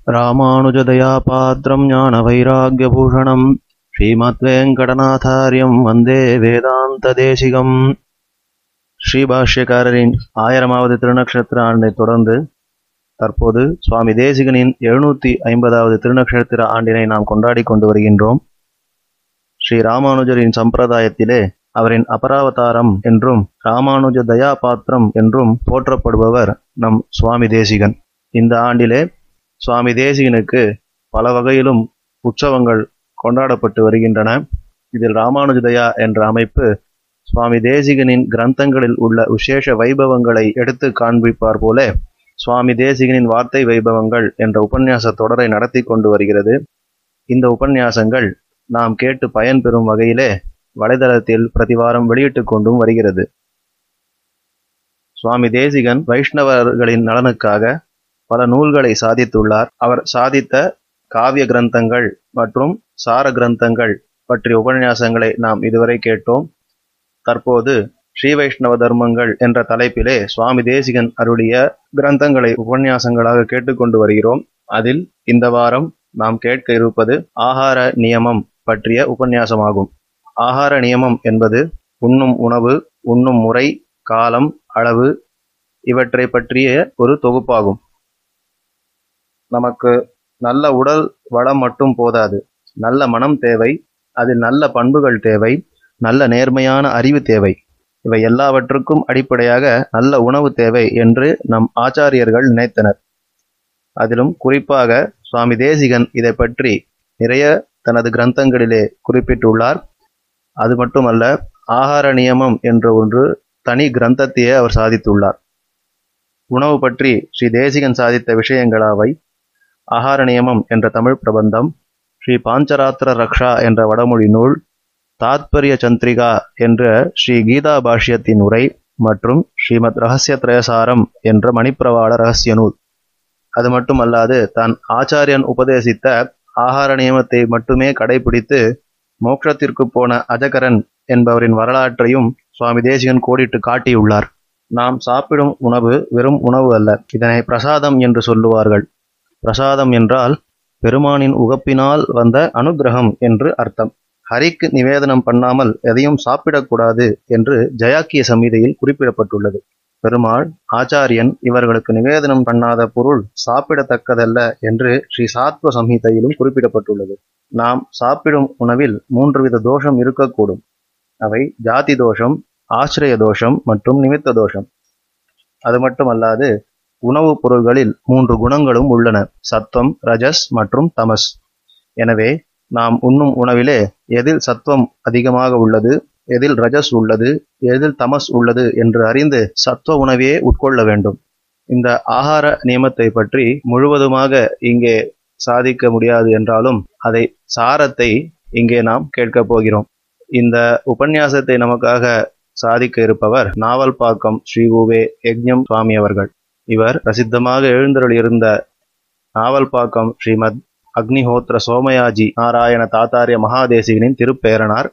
Ramanujadaya Padram Jnana Vairagya ஸ்ரீமத்வேங்கடநாதார்யம் வந்தே வேதாந்த தேசிகம். ஸ்ரீபாஷ்யக்காரரின் 1000வது திருநக்ஷத்திர ஆண்டை தொடர்ந்து தற்போது சுவாமி தேசிகனின் 750வது திருநக்ஷத்திர ஆண்டினை நாம் கொண்டாடி கொண்டு வருகின்றோம். ஸ்ரீ ராமானுஜரின் சம்பிரதாயத்திலே அவரின் அபராவதாரம் என்றும் ராமானுஜதயா பாத்திரம் என்றும் போற்றப்படுபவர் நம் சுவாமி தேசிகன். இந்த ஆண்டிலே சுவாமி தேசிகனுக்கு பல வகையிலும் உற்சவங்கள் கொண்டாடப்பட்டு வருகின்றன. இதில் ராமானுஜதயா என்ற அமைப்பு சுவாமி தேசிகனின் கிரந்தங்களில் உள்ள விசேஷ வைபவங்களை எடுத்து காண்பிப்பார் போல சுவாமி தேசிகனின் வார்த்தை வைபவங்கள் என்ற உபன்யாச தொடரை நடத்தி கொண்டு வருகிறது. இந்த உபன்யாசங்கள் நாம் கேட்டு பயன்பெறும் வகையிலே வலைதளத்தில் பிரதிவாரம் வெளியிட்டு கொண்டும் வருகிறது. சுவாமி தேசிகன் வைஷ்ணவர்களின் நலனுக்காக பல நூல்களை சாதித்துள்ளார். அவர் சாதித்த காவிய கிரந்தங்கள் மற்றும் சார கிரந்தங்கள் பற்றிய உபன்யாசங்களை நாம் இதுவரை கேட்டோம். தற்போது ஸ்ரீ வைஷ்ணவ தர்மங்கள் என்ற தலைப்பிலே சுவாமி தேசிகன் அருளிய கிரந்தங்களை உபன்யாசங்களாக கேட்டுக்கொண்டு வருகிறோம். அதில் இந்த வாரம் நாம் கேட்க இருப்பது ஆகார நியமம் பற்றிய உபன்யாசமாகும். ஆகார நியமம் என்பது உண்ணும் உணவு, உண்ணும் முறை, காலம், அளவு இவற்றை பற்றிய ஒரு தொகுப்பாகும். நமக்கு நல்ல உடல் வளம் மட்டும் போதாது, நல்ல மனம் தேவை, அதில் நல்ல பண்புகள் தேவை, நல்ல நேர்மையான அறிவு தேவை. இவை எல்லாவற்றுக்கும் அடிப்படையாக நல்ல உணவு தேவை என்று நம் ஆச்சாரியர்கள் நினைத்தனர். அதிலும் குறிப்பாக சுவாமி தேசிகன் இதை பற்றி நிறைய தனது கிரந்தங்களிலே குறிப்பிட்டுள்ளார். அது மட்டுமல்ல, ஆகார நியமம் என்ற ஒன்று தனி கிரந்தத்தையே அவர் சாதித்துள்ளார். உணவு பற்றி ஸ்ரீ தேசிகன் சாதித்த விஷயங்களாவை ஆகார நியமம் என்ற தமிழ் பிரபந்தம், ஸ்ரீ பாஞ்சராத்திர ரக்ஷா என்ற வடமொழி நூல், தாத்பரிய சந்திரிகா என்ற ஸ்ரீ கீதா பாஷ்யத்தின் உரை மற்றும் ஸ்ரீமத் ரகசிய திரயசாரம் என்ற மணிப்பிரவாள ரகசிய நூல். அது மட்டுமல்லாது தான் ஆச்சாரியன் உபதேசித்த ஆகார நியமத்தை மட்டுமே கடைபிடித்து மோட்சத்திற்கு போன அஜகரன் என்பவரின் வரலாற்றையும் சுவாமி தேசிகன் கோடிட்டு காட்டியுள்ளார். நாம் சாப்பிடும் உணவு வெறும் உணவு அல்ல, இதனை பிரசாதம் என்று சொல்லுவார்கள். பிரசாதம் என்றால் பெருமானின் உகப்பினால் வந்த அனுகிரகம் என்று அர்த்தம். ஹரிக்கு நிவேதனம் பண்ணாமல் எதையும் சாப்பிடக்கூடாது என்று ஜயாக்கிய சம்ஹிதையில் குறிப்பிடப்பட்டுள்ளது. பெருமாள், ஆச்சாரியன் இவர்களுக்கு நிவேதனம் பண்ணாத பொருள் சாப்பிடத்தக்கதல்ல என்று ஸ்ரீ சாத்வ சம்ஹிதையிலும் குறிப்பிடப்பட்டுள்ளது. நாம் சாப்பிடும் உணவில் 3 வித தோஷம் இருக்கக்கூடும். அவை ஜாதி தோஷம், ஆசிரிய தோஷம் மற்றும் நிமித்த தோஷம். அது மட்டுமல்லாது உணவுப் பொருள்களில் 3 குணங்களும் உள்ளன: சத்வம், ரஜஸ் மற்றும் தமஸ். எனவே நாம் உண்ணும் உணவிலே எதில் சத்வம் அதிகமாக உள்ளது, எதில் ரஜஸ் உள்ளது, எதில் தமஸ் உள்ளது என்று அறிந்து சத்வ உணவையே உட்கொள்ள வேண்டும். இந்த ஆகார நியமத்தை பற்றி முழுவதுமாக இங்கே சாதிக்க முடியாது என்றாலும் அதை சாரத்தை இங்கே நாம் கேட்கப் போகிறோம். இந்த உபன்யாசத்தை நமக்காக சாதிக்க இருப்பவர் நாவல்பாக்கம் ஸ்ரீ U.Ve யக்ஞம் சுவாமி அவர்கள். இவர் பிரசித்தமாக எழுந்தருளியிருந்த நாவல்பாக்கம் ஸ்ரீமத் அக்னிஹோத்திர சோமயாஜி நாராயண தாத்தாரிய மகாதேசிகனின் திருப்பேரனார்.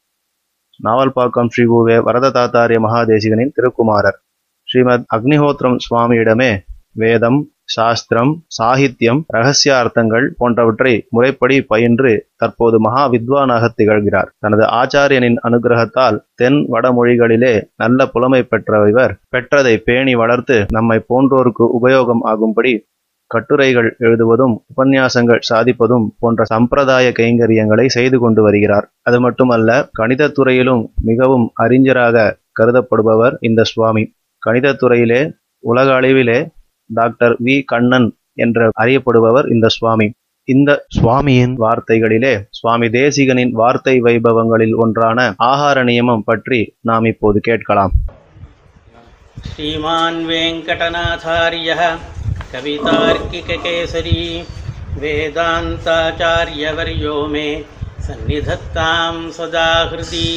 நாவல்பாக்கம் ஸ்ரீ U.Ve வரத தாத்தாரிய மகாதேசிகனின் திருக்குமாரர். ஸ்ரீமத் அக்னிஹோத்திரம் சுவாமியிடமே வேதம், சாஸ்திரம், சாகித்யம், இரகசியார்த்தங்கள் போன்றவற்றை முறைப்படி பயின்று தற்போது மகா வித்வானாக திகழ்கிறார். தனது ஆச்சாரியனின் அனுகிரகத்தால் தென் வடமொழிகளிலே நல்ல புலமை பெற்ற இவர் பெற்றதை பேணி வளர்த்து நம்மை போன்றோருக்கு உபயோகம் ஆகும்படி கட்டுரைகள் எழுதுவதும் உபன்யாசங்கள் சாதிப்பதும் போன்ற சம்பிரதாய கைங்கரியங்களை செய்து கொண்டு வருகிறார். அது மட்டுமல்ல, கணிதத்துறையிலும் மிகவும் அறிஞராக கருதப்படுபவர் இந்த சுவாமி. கணிதத்துறையிலே உலக அளவிலே டாக்டர் வி. கண்ணன் என்று அறியப்படுபவர் இந்த சுவாமி. இந்த சுவாமியின் வார்த்தைகளிலே சுவாமி தேசிகனின் வார்த்தை வைபவங்களில் ஒன்றான ஆகார நியமம் பற்றி நாம் இப்போது கேட்கலாம். ஸ்ரீமான் வெங்கடநாதாரியः கவிதார்க்கிக கேசரி வேதாந்தாச்சார்யவர்யோ மே சந்நிதத்தாம் சதா ஹிருதி.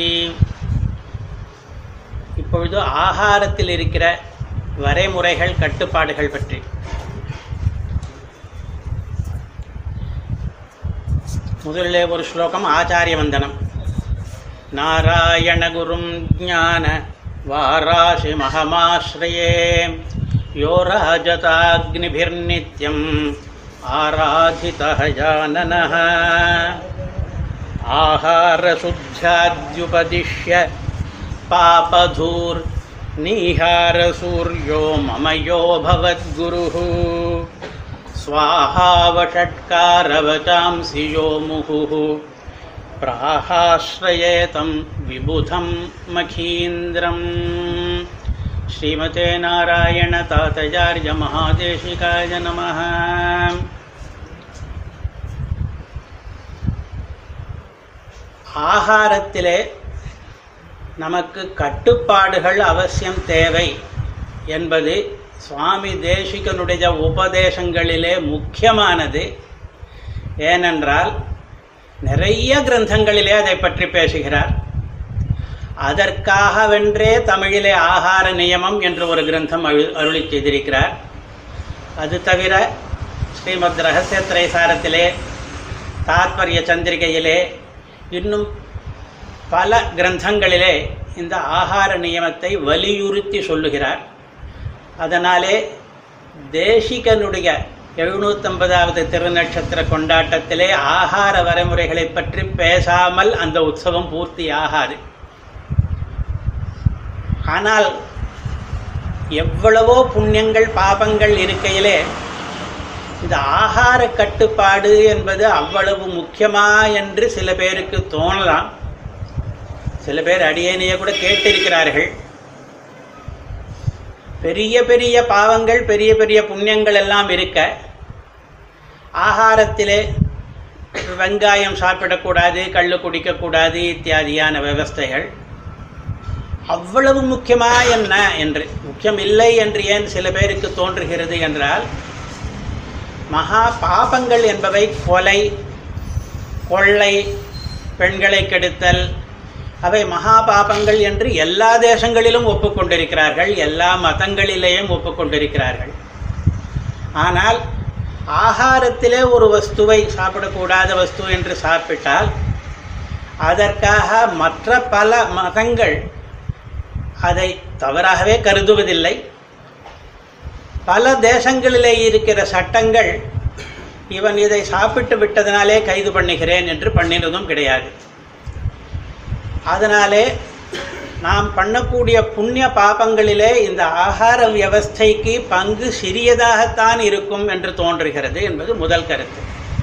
இப்பொழுது ஆகாரத்தில் இருக்கிற வரைமுறைகள், கட்டுப்பாடுகள் பற்றி முதலிலே ஒரு ஸ்லோகம், ஆச்சாரிய வந்தனம். நாராயண குரும் ஞான வாராசி மகமாஸ்ரயே யோ ராஜதாக்னிபிர்நித்யம் आराधितः जाननः आहारशुद्ध्याद्युपदिश्य पापधूर्निहारसूर्यो मम यो भवद्गुरुः स्वाहावषट्कारवचांसि यो मुहुः प्राहाश्रयेतं विबुधं मखीन्द्रम्. श्रीमते नारायण तातयार्य महादेशिकाय नमः. ஆகாரத்திலே நமக்கு கட்டுப்பாடுகள் அவசியம் தேவை என்பது சுவாமி தேசிகனுடைய உபதேசங்களிலே முக்கியமானது. ஏனென்றால் நிறைய கிரந்தங்களிலே அதை பற்றி பேசுகிறார். அதற்காகவென்றே தமிழிலே ஆகார நியமம் என்று ஒரு கிரந்தம் அருளி செய்திருக்கிறார். அது தவிர ஸ்ரீமத் ரகசிய திரைசாரத்திலே, தாத்பரிய சந்திரிகையிலே, இன்னும் பல கிரந்தங்களிலே இந்த ஆகார நியமத்தை வலியுறுத்தி சொல்லுகிறார். அதனாலே தேசிகனுடைய 750வது திருநட்சத்திர கொண்டாட்டத்திலே ஆகார வரைமுறைகளை பற்றி பேசாமல் அந்த உற்சவம் பூர்த்தி ஆகாது. ஆனால் எவ்வளவோ புண்ணியங்கள் பாபங்கள் இருக்கையிலே இந்த ஆகார கட்டுப்பாடு என்பது அவ்வளவு முக்கியமா என்று சில பேருக்கு தோணலாம். சில பேர் அடியேனையே கூட கேட்டிருக்கிறார்கள். பெரிய பெரிய பாவங்கள் பெரிய பெரிய புண்ணியங்கள் எல்லாம் இருக்க ஆகாரத்திலே வெங்காயம் சாப்பிடக்கூடாது, கள்ளு குடிக்கக்கூடாது இத்தியாதியான விவஸ்தைகள் அவ்வளவு முக்கியமா என்ன என்று, முக்கியம் இல்லை என்று ஏன் சில பேருக்கு தோன்றுகிறது என்றால், மகா பாபங்கள் என்பவை கொலை, கொள்ளை, பெண்களை கெடுத்தல், அவை மகா பாபங்கள் என்று எல்லா தேசங்களிலும் ஒப்புக்கொண்டிருக்கிறார்கள், எல்லா மதங்களிலேயும் ஒப்புக்கொண்டிருக்கிறார்கள். ஆனால் ஆகாரத்திலே ஒரு வஸ்துவை சாப்பிடக்கூடாத வஸ்து என்று சாப்பிட்டால் அதற்காக மற்ற பல மதங்கள் அதை தவறாகவே கருதுவதில்லை. பல தேசங்களிலே இருக்கிற சட்டங்கள் இவன் இதை சாப்பிட்டு விட்டதனாலே கைது பண்ணுகிறேன் என்று பண்ணினதும் கிடையாது. அதனாலே நாம் பண்ணக்கூடிய புண்ணிய பாபங்களிலே இந்த ஆகார வியவஸ்தைக்கு பங்கு சிறியதாகத்தான் இருக்கும் என்று தோன்றுகிறது என்பது முதல் கருத்து.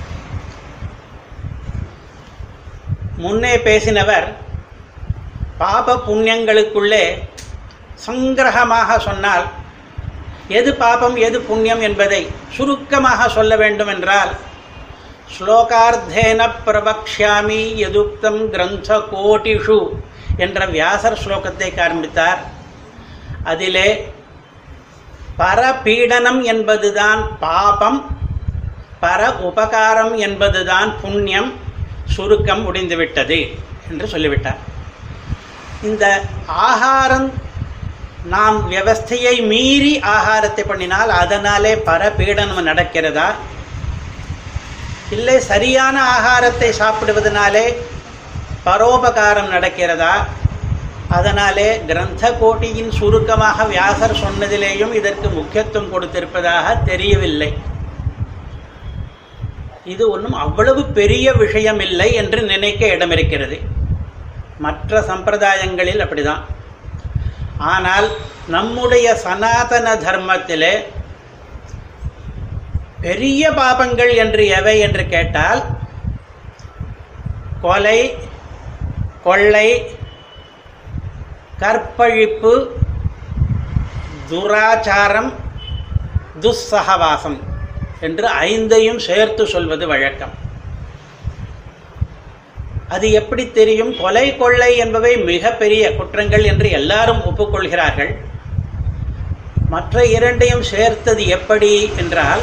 முன்னே பேசினவர் பாப புண்ணியங்களுக்குள்ளே சங்கிரகமாக சொன்னால் எது பாபம் எது புண்ணியம் என்பதை சுருக்கமாக சொல்ல வேண்டும் என்றால், ஸ்லோகார்த்தேன பிரபக்ஷ்யாமி யதுக்தம் கிரந்த கோட்டிஷு என்ற வியாசர் ஸ்லோகத்தை காண்பித்தார். அதிலே பரபீடனம் என்பதுதான் பாபம், பர உபகாரம் என்பதுதான் புண்ணியம், சுருக்கம் முடிந்துவிட்டது என்று சொல்லிவிட்டார். இந்த ஆகாரம் நாம் வியவஸ்தையை மீறி ஆகாரத்தை பண்ணினால் அதனாலே பரபீடனம் நடக்கிறதா, இல்லை சரியான ஆகாரத்தை சாப்பிடுவதனாலே பரோபகாரம் நடக்கிறதா? அதனாலே கிரந்த கோட்டியின் சுருக்கமாக வியாசர் சொன்னதிலேயும் இதற்கு முக்கியத்துவம் கொடுத்திருப்பதாக தெரியவில்லை. இது ஒன்றும் அவ்வளவு பெரிய விஷயம் இல்லை என்று நினைக்க இடமிருக்கிறது. மற்ற சம்பிரதாயங்களில் அப்படிதான். ஆனால் நம்முடைய சனாதன தர்மத்திலே பெரிய பாபங்கள் என்று எவை என்று கேட்டால், கொலை, கொள்ளை, கற்பழிப்பு, துராச்சாரம், துஸ்ஸகவாசம் என்று 5ஐயும் சேர்த்து சொல்வது வழக்கம். அது எப்படி தெரியும்? கொலை, கொள்ளை என்பவை மிகப்பெரிய குற்றங்கள் என்று எல்லாரும் ஒப்புக்கொள்கிறார்கள். மற்ற 2ஐயும் சேர்த்தது எப்படி என்றால்,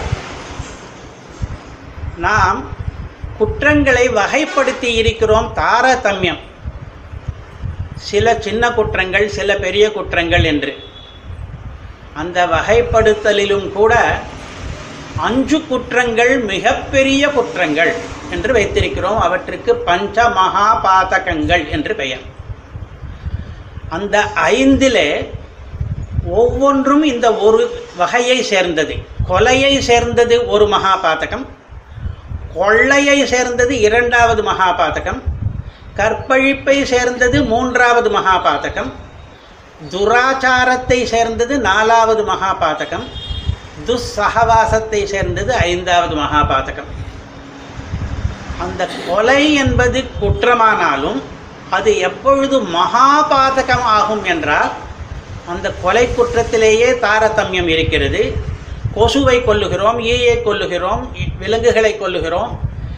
நாம் குற்றங்களை வகைப்படுத்தி இருக்கிறோம், தாரதமியம். சில சின்ன குற்றங்கள், சில பெரிய குற்றங்கள் என்று. அந்த வகைப்படுத்தலிலும் கூட 5 குற்றங்கள் மிகப்பெரிய குற்றங்கள் என்று வைத்திருக்கிறோம். அவற்றுக்கு பஞ்ச மகாபாதகங்கள் என்று பெயர். அந்த 5லே ஒவ்வொன்றும் இந்த ஒரு வகையை சேர்ந்தது. கொலையை சேர்ந்தது ஒரு மகாபாதகம், கொள்ளையை சேர்ந்தது இரண்டாவது மகாபாதகம், கற்பழிப்பை சேர்ந்தது மூன்றாவது மகாபாதகம், துராச்சாரத்தை சேர்ந்தது நாலாவது மகாபாதகம், துஸ்ஸகவாசத்தை சேர்ந்தது ஐந்தாவது மகாபாதகம். அந்த கொலை என்பது குற்றமானாலும் அது எப்பொழுது மகாபாதகம் ஆகும் என்றால் அந்த கொலை குற்றத்திலேயே தாரதமியம் இருக்கிறது. கொசுவை கொல்லுகிறோம், ஈயை கொல்லுகிறோம், விலங்குகளை கொல்லுகிறோம்.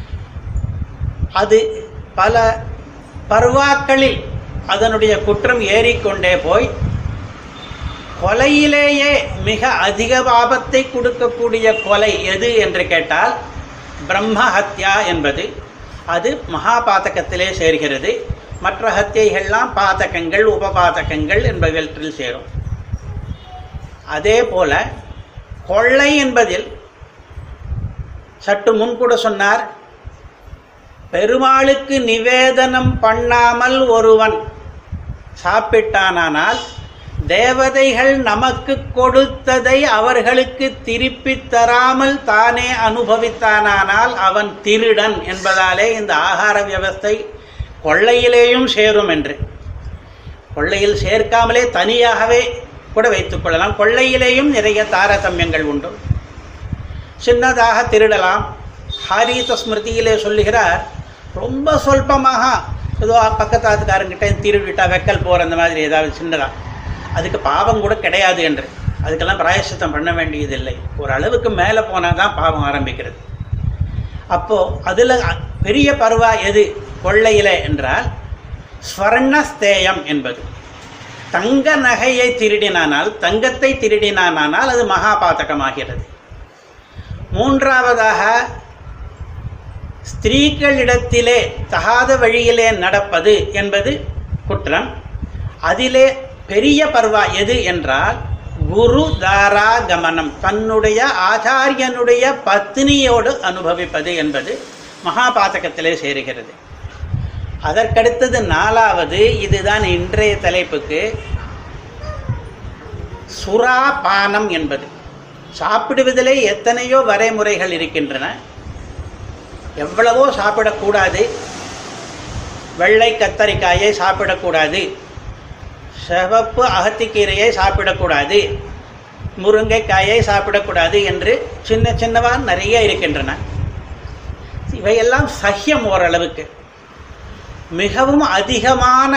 அது பல பர்வாக்களில் அதனுடைய குற்றம் ஏறிக்கொண்டே போய் கொலையிலேயே மிக அதிக ஆபத்தை கொடுக்கக்கூடிய கொலை எது என்று கேட்டால் பிரம்ம ஹத்யா என்பது. அது மகாபாதகத்திலே சேர்கிறது. மற்ற ஹத்தியைகள்லாம் பாதகங்கள், உபபாதகங்கள் என்பவற்றில் சேரும். அதே போல கொள்ளை என்பதில் சற்று முன் கூட சொன்னார், பெருமாளுக்கு நிவேதனம் பண்ணாமல் ஒருவன் சாப்பிட்டானால் தேவதைகள் நமக்கு கொடுத்ததை அவர்களுக்கு திருப்பி தராமல் தானே அனுபவித்தானால் அவன் திருடன் என்பதாலே இந்த ஆகார வியவஸ்தை கொள்ளையிலேயும் சேரும் என்று. கொள்ளையில் சேர்க்காமலே தனியாகவே கூட வைத்துக்கொள்ளலாம். கொள்ளையிலேயும் நிறைய தாரதமியங்கள் உண்டு. சின்னதாக திருடலாம். ஹாரீத ஸ்மிருதியிலே சொல்லுகிறார், ரொம்ப சொல்பமாக ஏதோ பக்கத்தாத்துக்காரங்கிட்ட திருடிட்டா வெக்கல் போகிற அந்த மாதிரி ஏதாவது சின்னதாக, அதுக்கு பாவம் கூட கிடையாது என்று, அதுக்கெல்லாம் பிராயசித்தம் பண்ண வேண்டியதில்லை. ஒரு அளவுக்கு மேலே போனால் தான் பாவம் ஆரம்பிக்கிறது. அப்போது அதில் பெரிய பருவா எது கொள்ளையிலே என்றால் ஸ்வர்ணஸ்தேயம் என்பது. தங்க நகையை திருடினானால், தங்கத்தை திருடினானால் அது மகாபாதகமாகிறது. மூன்றாவதாக ஸ்திரீகளிடத்திலே தகாத வழியிலே நடப்பது என்பது குற்றம். அதிலே பெரிய பர்வா எது என்றால் குரு தாராகமனம், தன்னுடைய ஆச்சாரியனுடைய பத்னியோடு அனுபவிப்பது என்பது மகாபாதகத்திலே சேருகிறது. அதற்கடுத்தது நாலாவது, இதுதான் இன்றைய தலைப்புக்கு, சுராபானம் என்பது. சாப்பிடுவதிலே எத்தனையோ வரைமுறைகள் இருக்கின்றன. எவ்வளவோ சாப்பிடக்கூடாது. வெள்ளை கத்தரிக்காயை சாப்பிடக்கூடாது, சிவப்பு அகத்திக்கீரையை சாப்பிடக்கூடாது, முருங்கைக்காயை சாப்பிடக்கூடாது என்று சின்ன சின்னவாக நிறைய இருக்கின்றன. இவையெல்லாம் சஹ்யம் ஓரளவுக்கு. மிகவும் அதிகமான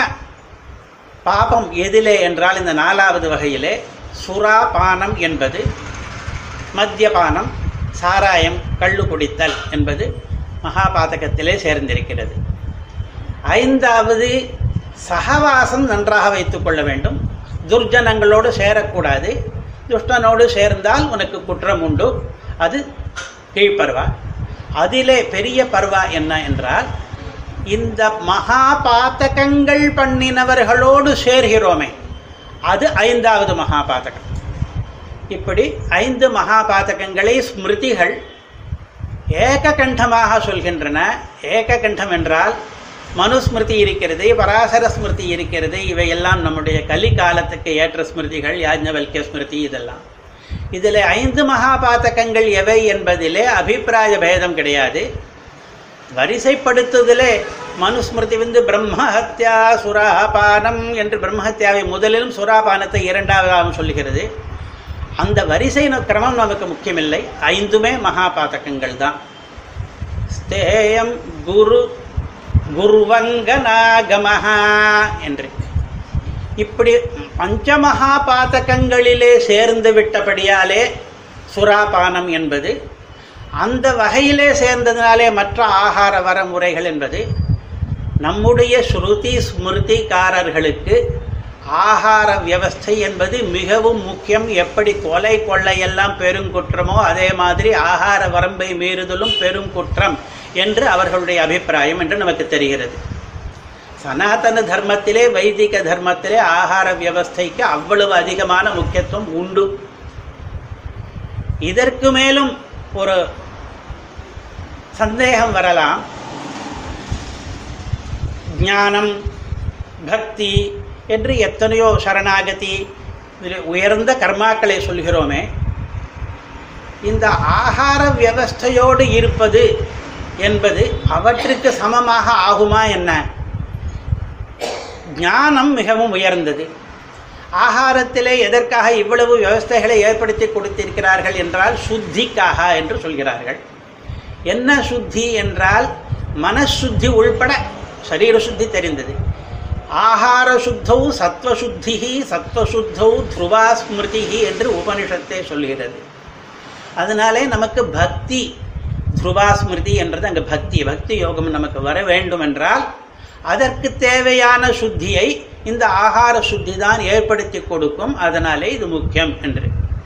பாபம் எதிலே என்றால் இந்த நாலாவது வகையிலே சுராபானம் என்பது, மத்தியபானம், சாராயம், கள்ளு குடித்தல் என்பது மகாபாதகத்திலே சேர்ந்திருக்கிறது. ஐந்தாவது சகவாசம் நன்றாக வைத்துக்கொள்ள வேண்டும். துர்ஜனங்களோடு சேரக்கூடாது. துஷ்டனோடு சேர்ந்தால் உனக்கு குற்றம் உண்டு. அது கீழ்பர்வா. அதிலே பெரிய பர்வா என்ன என்றால் இந்த மகாபாதகங்கள் பண்ணினவர்களோடு சேர்கிறோமே, அது ஐந்தாவது மகாபாதகம். இப்படி 5 மகாபாதகங்களை ஸ்மிருதிகள் ஏககண்டமாக சொல்கின்றன. ஏககண்டம் என்றால் மனுஸ்மிருதி இருக்கிறது, பராசர ஸ்மிருதி இருக்கிறது. இவையெல்லாம் நம்முடைய கலிகாலத்துக்கு ஏற்ற ஸ்மிருதிகள், யாஜ்ஞவல்கிய ஸ்மிருதி இதெல்லாம். இதில் 5 மகாபாதகங்கள் எவை என்பதிலே அபிப்பிராய பேதம் கிடையாது. வரிசைப்படுத்துவதிலே மனுஸ்மிருதி பிரம்மஹத்யா சுராபானம் என்று பிரம்மஹத்யாவை முதலிலும் சுராபானத்தை இரண்டாவதாகவும் சொல்லுகிறது. அந்த வரிசை கிரமம் நமக்கு முக்கியமில்லை. 5மே மகாபாதகங்கள் தான். ஸ்தேயம் குரு குருவங்கநாகமஹா என்று இப்படி பஞ்சமகாபாதகங்களிலே சேர்ந்து விட்டபடியாலே சுராபானம் என்பது, அந்த வகையிலே சேர்ந்ததினாலே மற்ற ஆகார வரமுறைகள் என்பது நம்முடைய ஸ்ருதி ஸ்மிருதிக்காரர்களுக்கு ஆகார வியவஸ்தை என்பது மிகவும் முக்கியம். எப்படி கொலை கொள்ளையெல்லாம் பெருங்குற்றமோ அதே மாதிரி ஆகார வரம்பை மீறுதலும் பெருங்குற்றம் என்று அவர்களுடைய அபிப்பிராயம் என்று நமக்கு தெரிகிறது. சனாதன தர்மத்திலே, வைதிக தர்மத்திலே ஆகார வியவஸ்தைக்கு அவ்வளவு அதிகமான முக்கியத்துவம் உண்டு. இதற்கு மேலும் ஒரு சந்தேகம் வரலாம். ஞானம், பக்தி என்று எத்தனையோ, சரணாகதி இதில் உயர்ந்த கர்மாக்களை சொல்கிறோமே, இந்த ஆகார வியவஸ்தையோடு இருப்பது என்பது அவற்றுக்கு சமமாக ஆகுமா என்ன? ஞானம் மிகவும் உயர்ந்தது. ஆகாரத்திலே எதற்காக இவ்வளவு வியவஸ்தைகளை ஏற்படுத்தி கொடுத்திருக்கிறார்கள் என்றால் சுத்திக்காக என்று சொல்கிறார்கள். என்ன சுத்தி என்றால் மனசுத்தி உள்பட சரீர சுத்தி தெரிந்தது. ஆகார சுத்தௌ சத்வசுத்தி, சத்வசுத்தௌ த்ருவா ஸ்மிருதி என்று உபனிஷத்தை சொல்கிறது. அதனாலே நமக்கு பக்தி, த்ருவா ஸ்மிருதி என்றது அங்கே பக்தி யோகம் நமக்கு வர வேண்டும் என்றால் அதற்கு தேவையான சுத்தியை இந்த ஆகார சுத்தி தான் ஏற்படுத்தி கொடுக்கும். அதனாலே இது முக்கியம் என்று.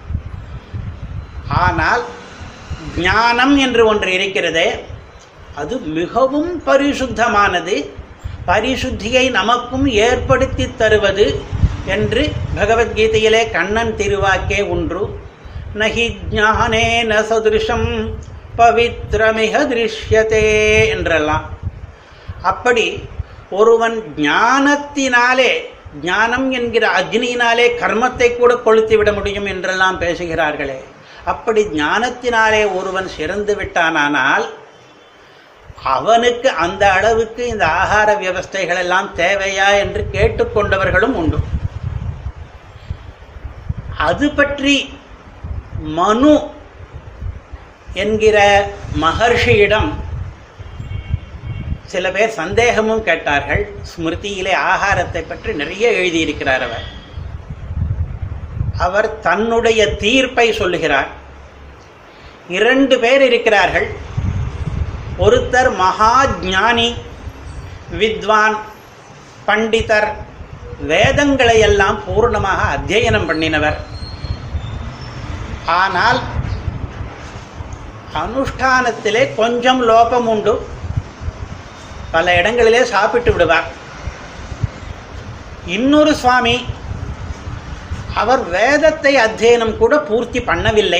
ஆனால் ஞானம் என்று ஒன்று இருக்கிறதே, அது மிகவும் பரிசுத்தமானது, பரிசுத்தியை நமக்கும் ஏற்படுத்தி தருவது என்று பகவத்கீதையிலே கண்ணன் திருவாக்கே ஒன்று. நஹி ஞானேன சதுருஷம் பவித்ரமிக திருஷ்யதே என்றெல்லாம். அப்படி ஒருவன் ஞானத்தினாலே, ஞானம் என்கிற அக்னியினாலே கர்மத்தை கூட கொளுத்தி விட முடியும் என்றெல்லாம் பேசுகிறார்களே, அப்படி ஞானத்தினாலே ஒருவன் சிறந்து விட்டானால் அவனுக்கு அந்த அளவுக்கு இந்த ஆகார வியவஸ்தைகள் எல்லாம் தேவையா என்று கேட்டுக்கொண்டவர்களும் உண்டு. அது பற்றி மனு என்கிற மகர்ஷியிடம் சில பேர் சந்தேகமும் கேட்டார்கள். ஸ்மிருதியிலே ஆகாரத்தை பற்றி நிறைய எழுதியிருக்கிறார் அவர் தன்னுடைய தீர்ப்பை சொல்லுகிறார். 2 பேர் இருக்கிறார்கள். ஒருத்தர் மகா ஞானி, வித்வான், பண்டிதர், வேதங்களை எல்லாம் பூர்ணமாக அத்தியனம் பண்ணினவர். ஆனால் அனுஷ்டானத்திலே கொஞ்சம் லோபம் உண்டு. பல இடங்களிலே சாப்பிட்டு விடுவார். இன்னொரு சுவாமி, அவர் வேதத்தை அத்தியனம் கூட பூர்த்தி பண்ணவில்லை,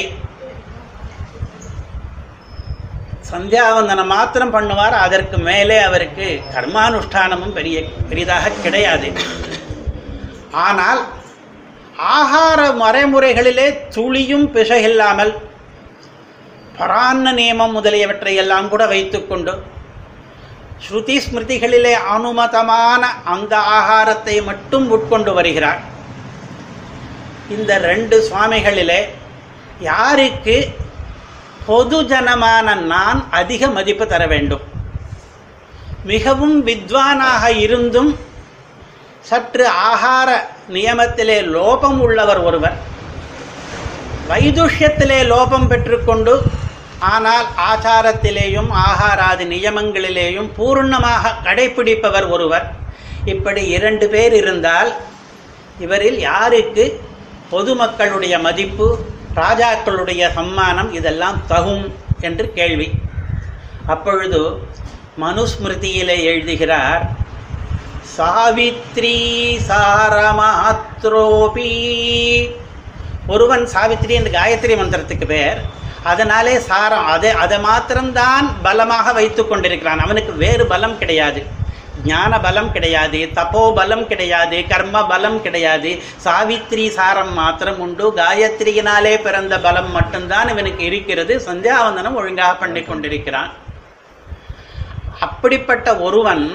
சந்தியாவந்தனம் மாத்திரம் பண்ணுவார். அதற்கு மேலே அவருக்கு கர்மானுஷ்டானமும் பெரிதாக கிடையாது. ஆனால் ஆகார மறைமுறைகளிலே துளியும் பிசகில்லாமல் அஹார நியமம் முதலியவற்றையெல்லாம் கூட வைத்துக்கொண்டு ஸ்ருதி ஸ்மிருதிகளிலே அனுமதமான அந்த ஆகாரத்தை மட்டும் உட்கொண்டு வருகிறார். இந்த 2 சுவாமிகளிலே யாருக்கு பொது ஜனமான நான் அதிக மதிப்பு தர வேண்டும்? மிகவும் வித்வானாக இருந்தும் சற்று ஆகார நியமத்திலே லோபம் உள்ளவர் ஒருவர், வைதுஷ்யத்திலே லோபம் பெற்றுக்கொண்டு ஆனால் ஆச்சாரத்திலேயும் ஆகாராதி நியமங்களிலேயும் பூர்ணமாக கடைப்பிடிப்பவர் ஒருவர். இப்படி 2 பேர் இருந்தால் இவரில் யாருக்கு பொதுமக்களுடைய மதிப்பு, ராஜாக்களுடைய சம்மானம் இதெல்லாம் தகும் என்று கேள்வி. அப்பொழுது மனுஸ்மிருதியிலே எழுதுகிறார், சாவித்ரி சாரமாத்ரோபி. ஒருவன் சாவித்ரி என்று காயத்ரி மந்திரத்துக்கு பேர். அதனாலே சாரம் அதை மாத்திரம்தான் பலமாக வைத்து கொண்டிருக்கிறான். அவனுக்கு வேறு பலம் கிடையாது, ஞான பலம் கிடையாது, தப்போ பலம் கிடையாது, கர்ம பலம் கிடையாது. சாவித்ரி சாரம் மாத்திரம் உண்டு. காயத்ரியினாலே பிறந்த பலம் மட்டும்தான் இவனுக்கு இருக்கிறது. சந்தியாவந்தனம் ஒழுங்காக பண்ணி கொண்டிருக்கிறான். அப்படிப்பட்ட ஒருவன்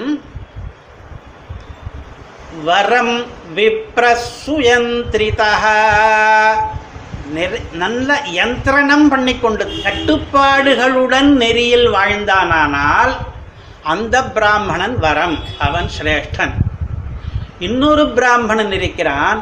வரம் விப்ரசுயந்திரிதா, நல்ல யந்திரணம் பண்ணிக்கொண்டு கட்டுப்பாடுகளுடன் நெறியில் வாழ்ந்தானால் அந்த பிராமணன் வரம், அவன் சிரேஷ்டன். இன்னொரு பிராமணன் இருக்கிறான்,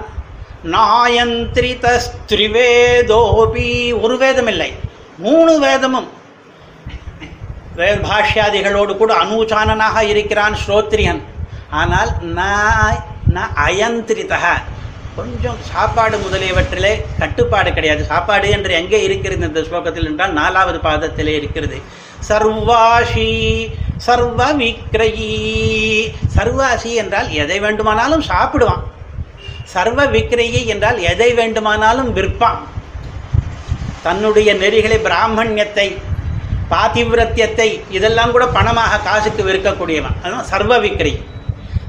நாயந்திரிதஸ்திரிவேதோபி, ஒரு வேதம் இல்லை 3 வேதமும் பாஷ்யாதிகளோடு கூட அனுச்சானனாக இருக்கிறான், ஸ்ரோத்ரியன். ஆனால் அயந்திரிதக, கொஞ்சம் சாப்பாடு முதலியவற்றிலே கட்டுப்பாடு கிடையாது. சாப்பாடு என்று எங்கே இருக்கிறது இந்த ஸ்லோகத்தில் என்றால் 4வது பாதத்திலே இருக்கிறது. சர்வாசி சர்வ விக்ரயி. சர்வாசி என்றால் எதை வேண்டுமானாலும் சாப்பிடுவான். சர்வ விக்ரயி என்றால் எதை வேண்டுமானாலும் விற்பான். தன்னுடைய நெறிகளை, பிராமணியத்தை, பாதிவிரத்தியத்தை இதெல்லாம் கூட பணமாக காசுக்கு விற்கக்கூடியவன். அதுதான் சர்வ விக்ரயி.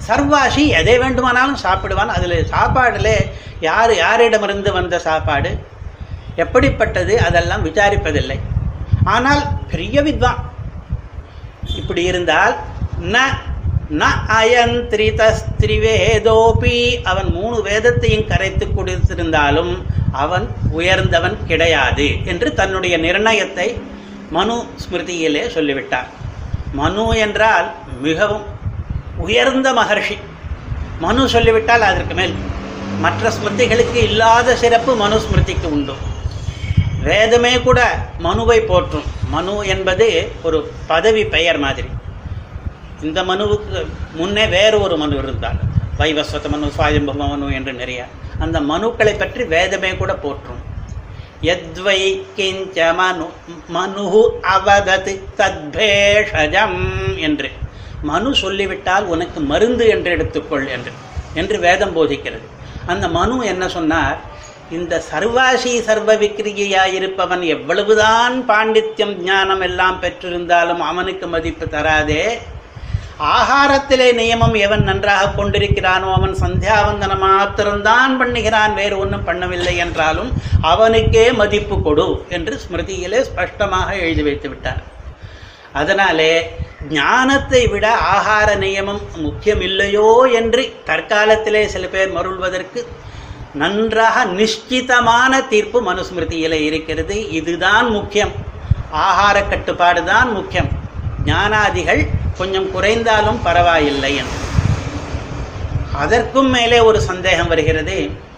சர்வாசி எதை வேண்டுமானாலும் சாப்பிடுவான். அதில் சாப்பாடில் யாரிடமிருந்து வந்த சாப்பாடு எப்படிப்பட்டது அதெல்லாம் விசாரிப்பதில்லை. ஆனால் பெரிய வித்வான். இப்படி இருந்தால் ந அயந்திரிதஸ்திரிவேதோபி, அவன் 3 வேதத்தையும் கரைத்து கொடுத்திருந்தாலும் அவன் உயர்ந்தவன் கிடையாது என்று தன்னுடைய நிர்ணயத்தை மனு ஸ்மிருதியிலே சொல்லிவிட்டார். மனு என்றால் மிகவும் உயர்ந்த மகர்ஷி. மனு சொல்லிவிட்டால் அதற்கு மேல் மற்ற ஸ்மிருதிகளுக்கு இல்லாத சிறப்பு மனு ஸ்மிருதிக்கு உண்டு. வேதமே கூட மனுவை போற்றும். மனு என்பது ஒரு பதவி பெயர் மாதிரி. இந்த மனுவுக்கு முன்னே வேறு ஒரு மனு இருந்தால், வைவஸ்வத மனு, சுவாயம்பவ மனு என்று நிறைய அந்த மனுக்களை பற்றி வேதமே கூட போற்றும். யத்வை கிஞ்ச மனு அவதத் தத்பேஷஜம் என்று மனு சொல்லிவிட்டால் உனக்கு மருந்து என்று எடுத்துக்கொள் என்று வேதம் போதிக்கிறது. அந்த மனு என்ன சொன்னார்? இந்த சர்வாசி சர்வ விக்கிரியாயிருப்பவன் எவ்வளவுதான் பாண்டித்யம் ஞானம் எல்லாம் பெற்றிருந்தாலும் அவனுக்கு மதிப்பு தராதே. ஆகாரத்திலே நியமம் எவன் நன்றாக கொண்டிருக்கிறானோ அவன் சந்தியாவந்தனம் மாத்திரம்தான் பண்ணுகிறான், வேறு ஒன்றும் பண்ணவில்லை என்றாலும் அவனுக்கே மதிப்பு கொடு என்று ஸ்மிருதியிலே ஸ்பஷ்டமாக எழுதி வைத்து விட்டார். அதனாலே ஞானத்தை விட ஆகார நியமம் முக்கியமில்லையோ என்று தற்காலத்திலே சில பேர் மருள்வதற்கு நன்றாக நிஷ்டிதமான தீர்ப்பு மனுஸ்மிருதியிலே இருக்கிறது. இதுதான் முக்கியம், ஆகார கட்டுப்பாடு தான் முக்கியம், ஞானாதிகள் கொஞ்சம் குறைந்தாலும் பரவாயில்லை என்று. அதற்கும் மேலே ஒரு சந்தேகம் வருகிறது.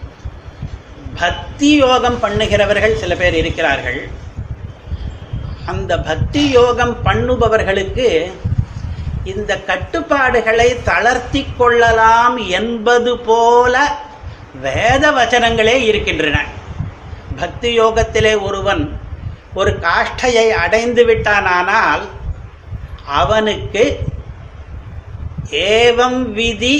பக்தி யோகம் பண்ணுகிறவர்கள் சில பேர் இருக்கிறார்கள். அந்த பக்தி யோகம் பண்ணுபவர்களுக்கு இந்த கட்டுப்பாடுகளை தளர்த்தி கொள்ளலாம் என்பது போல வேத வச்சனங்களே இருக்கின்றன. பக்தி யோகத்திலே ஒருவன் ஒரு காஷ்டையை அடைந்து விட்டானால் அவனுக்கு ஏவம் விதி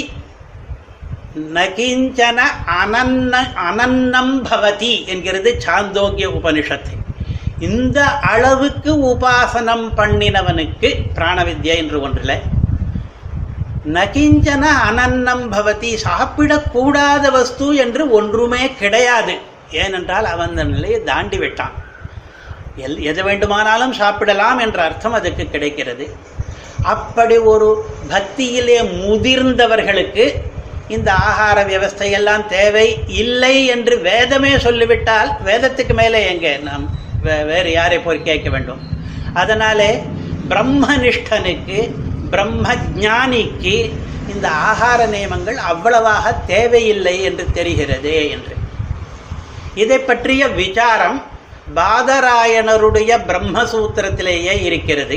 நகிஞ்சன அனன்னம் பவதி என்கிறது சாந்தோக்கிய உபனிஷத்து. இந்த அளவுக்கு உபாசனம் பண்ணினவனுக்கு பிராணவித்யா என்று ஒன்றில் நகிஞ்சன அனன்னம் பவதி, சாப்பிடக்கூடாத வஸ்து என்று ஒன்றுமே கிடையாது. ஏனென்றால் அவன் அந்த நிலையை தாண்டி விட்டான். எது வேண்டுமானாலும் சாப்பிடலாம் என்ற அர்த்தம் அதுக்கு கிடைக்கிறது. அப்படி ஒரு பக்தியிலே முதிர்ந்தவர்களுக்கு இந்த ஆகார வியவஸ்தையெல்லாம் தேவை இல்லை என்று வேதமே சொல்லிவிட்டால் வேதத்துக்கு மேலே எங்கே நாம் வேறு யாரை போய் கேட்க வேண்டும்? அதனாலே பிரம்மனிஷ்டனுக்கு பிரம்மஜானிக்கு இந்த ஆகார நியமங்கள் அவ்வளவாக தேவையில்லை என்று தெரிகிறதே என்று. இதை பற்றிய விசாரம் பாதராயணருடைய பிரம்மசூத்திரத்திலேயே இருக்கிறது.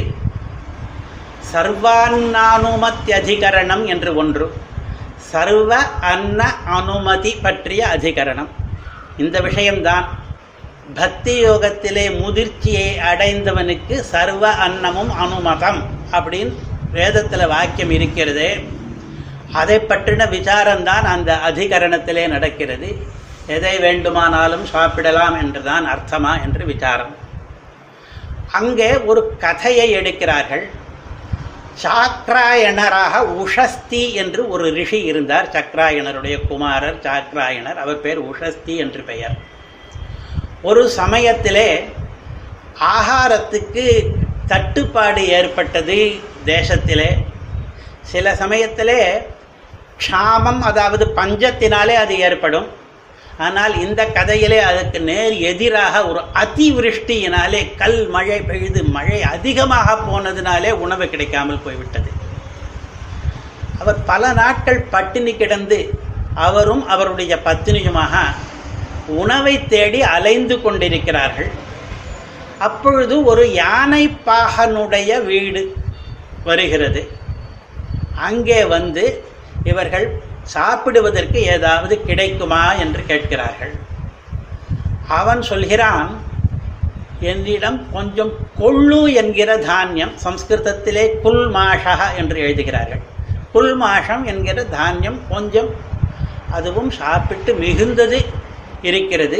சர்வான்னானுமத்தியதிகரணம் என்று ஒன்று, சர்வ அன்ன அனுமதி பற்றிய அதிகரணம். இந்த விஷயம்தான் பக்தி யோகத்திலே முதிர்ச்சியை அடைந்தவனுக்கு சர்வ அன்னமும் அனுமதம் அப்படின்னு வேதத்தில் வாக்கியம் இருக்கிறது. அதை பற்றின விசாரம்தான் அந்த அதிகரணத்திலே நடக்கிறது. எதை வேண்டுமானாலும் சாப்பிடலாம் என்றுதான் அர்த்தமா என்று விசாரம். அங்கே ஒரு கதையை எடுக்கிறார்கள். சாக்ராயணராக உஷஸ்தி என்று ஒரு ரிஷி இருந்தார். சக்ராயணருடைய குமாரர் சாக்ராயணர், அவர் பேர் உஷஸ்தி என்று பெயர். ஒரு சமயத்திலே ஆகாரத்துக்கு தட்டுப்பாடு ஏற்பட்டது தேசத்திலே. சில சமயத்திலே க்ஷாமம், அதாவது பஞ்சத்தினாலே அது ஏற்படும். ஆனால் இந்த கதையிலே அதுக்கு நேர் எதிராக ஒரு அதிவிருஷ்டியினாலே கல் மழை பெய்து மழை அதிகமாக போனதினாலே உணவு கிடைக்காமல் போய்விட்டது. அவர் பல நாட்கள் பட்டினி கிடந்து அவரும் அவருடைய பத்தினியுமாக உணவை தேடி அலைந்து கொண்டிருக்கிறார்கள். அப்பொழுது ஒரு யானை பாகனுடைய வீடு வருகிறது. அங்கே வந்து இவர்கள் சாப்பிடுவதற்கு ஏதாவது கிடைக்குமா என்று கேட்கிறார்கள். அவன் சொல்கிறான், என்னிடம் கொஞ்சம் கொள்ளு என்கிற தானியம், சம்ஸ்கிருதத்திலே குல்மாஷா என்று எழுதுகிறார்கள். குல்மாஷம் என்கிற தானியம் கொஞ்சம், அதுவும் சாப்பிட்டு மிகுந்தது இருக்கிறது.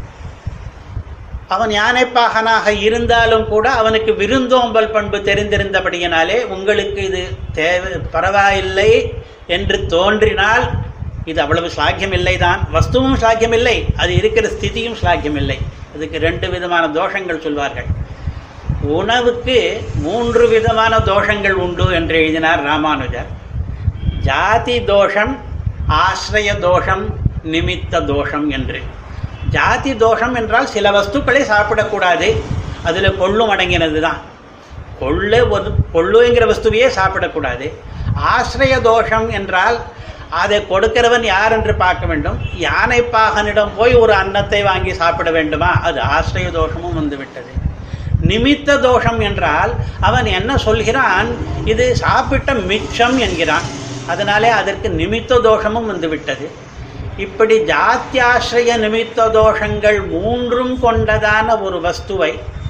அவன் யானைப்பாகனாக இருந்தாலும் கூட அவனுக்கு விருந்தோம்பல் பண்பு தெரிந்திருந்தபடியினாலே உங்களுக்கு இது தேவை பரவாயில்லை, என்று தோன்றினால் இது அவ்வளவு சாக்கியமில்லை தான். வஸ்துவும் சாக்கியமில்லை, அது இருக்கிற ஸ்திதியும் சாக்கியமில்லை. அதுக்கு 2 விதமான தோஷங்கள் சொல்வார்கள். உணவுக்கு 3 விதமான தோஷங்கள் உண்டு என்று எழுதினார் ராமானுஜர். ஜாதி தோஷம், ஆசிரிய தோஷம், நிமித்த தோஷம் என்று. ஜாதி தோஷம் என்றால் சில வஸ்துக்களை சாப்பிடக்கூடாது, அதில் கொள்ளும் அடங்கினது தான். கொள்ளுங்கிற வஸ்துவையே சாப்பிடக்கூடாது. ஆசிரிய தோஷம் என்றால் அதை கொடுக்கிறவன் யார் என்று பார்க்க வேண்டும். யானை பாகனிடம் போய் ஒரு அன்னத்தை வாங்கி சாப்பிட வேண்டுமா, அது ஆசிரிய தோஷமும் வந்துவிட்டது. நிமித்த தோஷம் என்றால் அவன் என்ன சொல்கிறான், இது சாப்பிட்ட மிச்சம் என்கிறான், அதனாலே அதற்கு நிமித்த தோஷமும் வந்துவிட்டது. இப்படி ஜாத்தியாசிரிய நிமித்த தோஷங்கள் 3ம் கொண்டதான ஒரு வஸ்துவை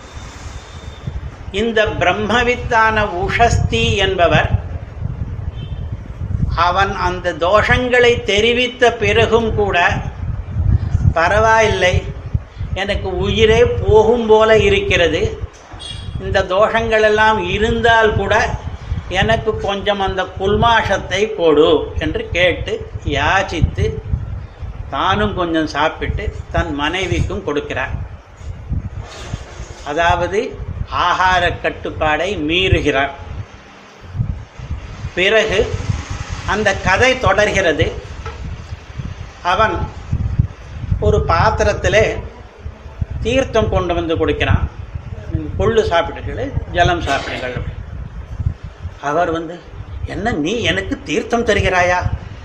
இந்த பிரம்மவித்தான உஷஸ்தி என்பவர் அவன் அந்த தோஷங்களை தெரிவித்த பிறகும் கூட பரவாயில்லை, எனக்கு உயிரே போகும் போல இருக்கிறது, இந்த தோஷங்களெல்லாம் இருந்தால் கூட எனக்கு கொஞ்சம் அந்த குல்மாஷத்தை கொடு என்று கேட்டு யாச்சித்து தானும் கொஞ்சம் சாப்பிட்டு தன் மனைவிக்கும் கொடுக்கிறார். அதாவது ஆகார கட்டுப்பாடை மீறுகிறார். பிறகு அந்த கதை தொடர்கிறது. அவன் ஒரு பாத்திரத்தில் தீர்த்தம் கொண்டு வந்து கொடுக்கிறான். கொள்ளு சாப்பிடுங்கள், ஜலம் சாப்பிடுங்கள். அவர் என்ன நீ எனக்கு தீர்த்தம் தருகிறாயா,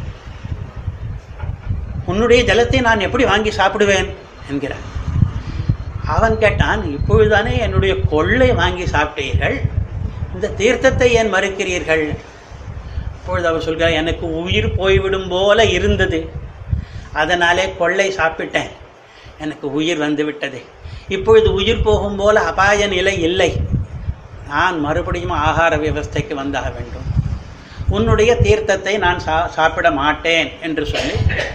உன்னுடைய ஜலத்தை நான் எப்படி வாங்கி சாப்பிடுவேன் என்கிறார். அவன் கேட்டான், இப்பொழுதுதானே என்னுடைய கொள்ளை வாங்கி சாப்பிட்டீர்கள், இந்த தீர்த்தத்தை ஏன் மறுக்கிறீர்கள்? அப்பொழுது அவர் சொல்கிறார், எனக்கு உயிர் போய்விடும் போல இருந்தது, அதனாலே கொள்ளை சாப்பிட்டேன், எனக்கு உயிர் வந்துவிட்டது. இப்பொழுது உயிர் போகும் போல அபாய நிலை இல்லை, நான் மறுபடியும் ஆகார வியவஸ்தைக்கு வந்தாக வேண்டும், உன்னுடைய தீர்த்தத்தை நான் சாப்பிட மாட்டேன் என்று சொல்லி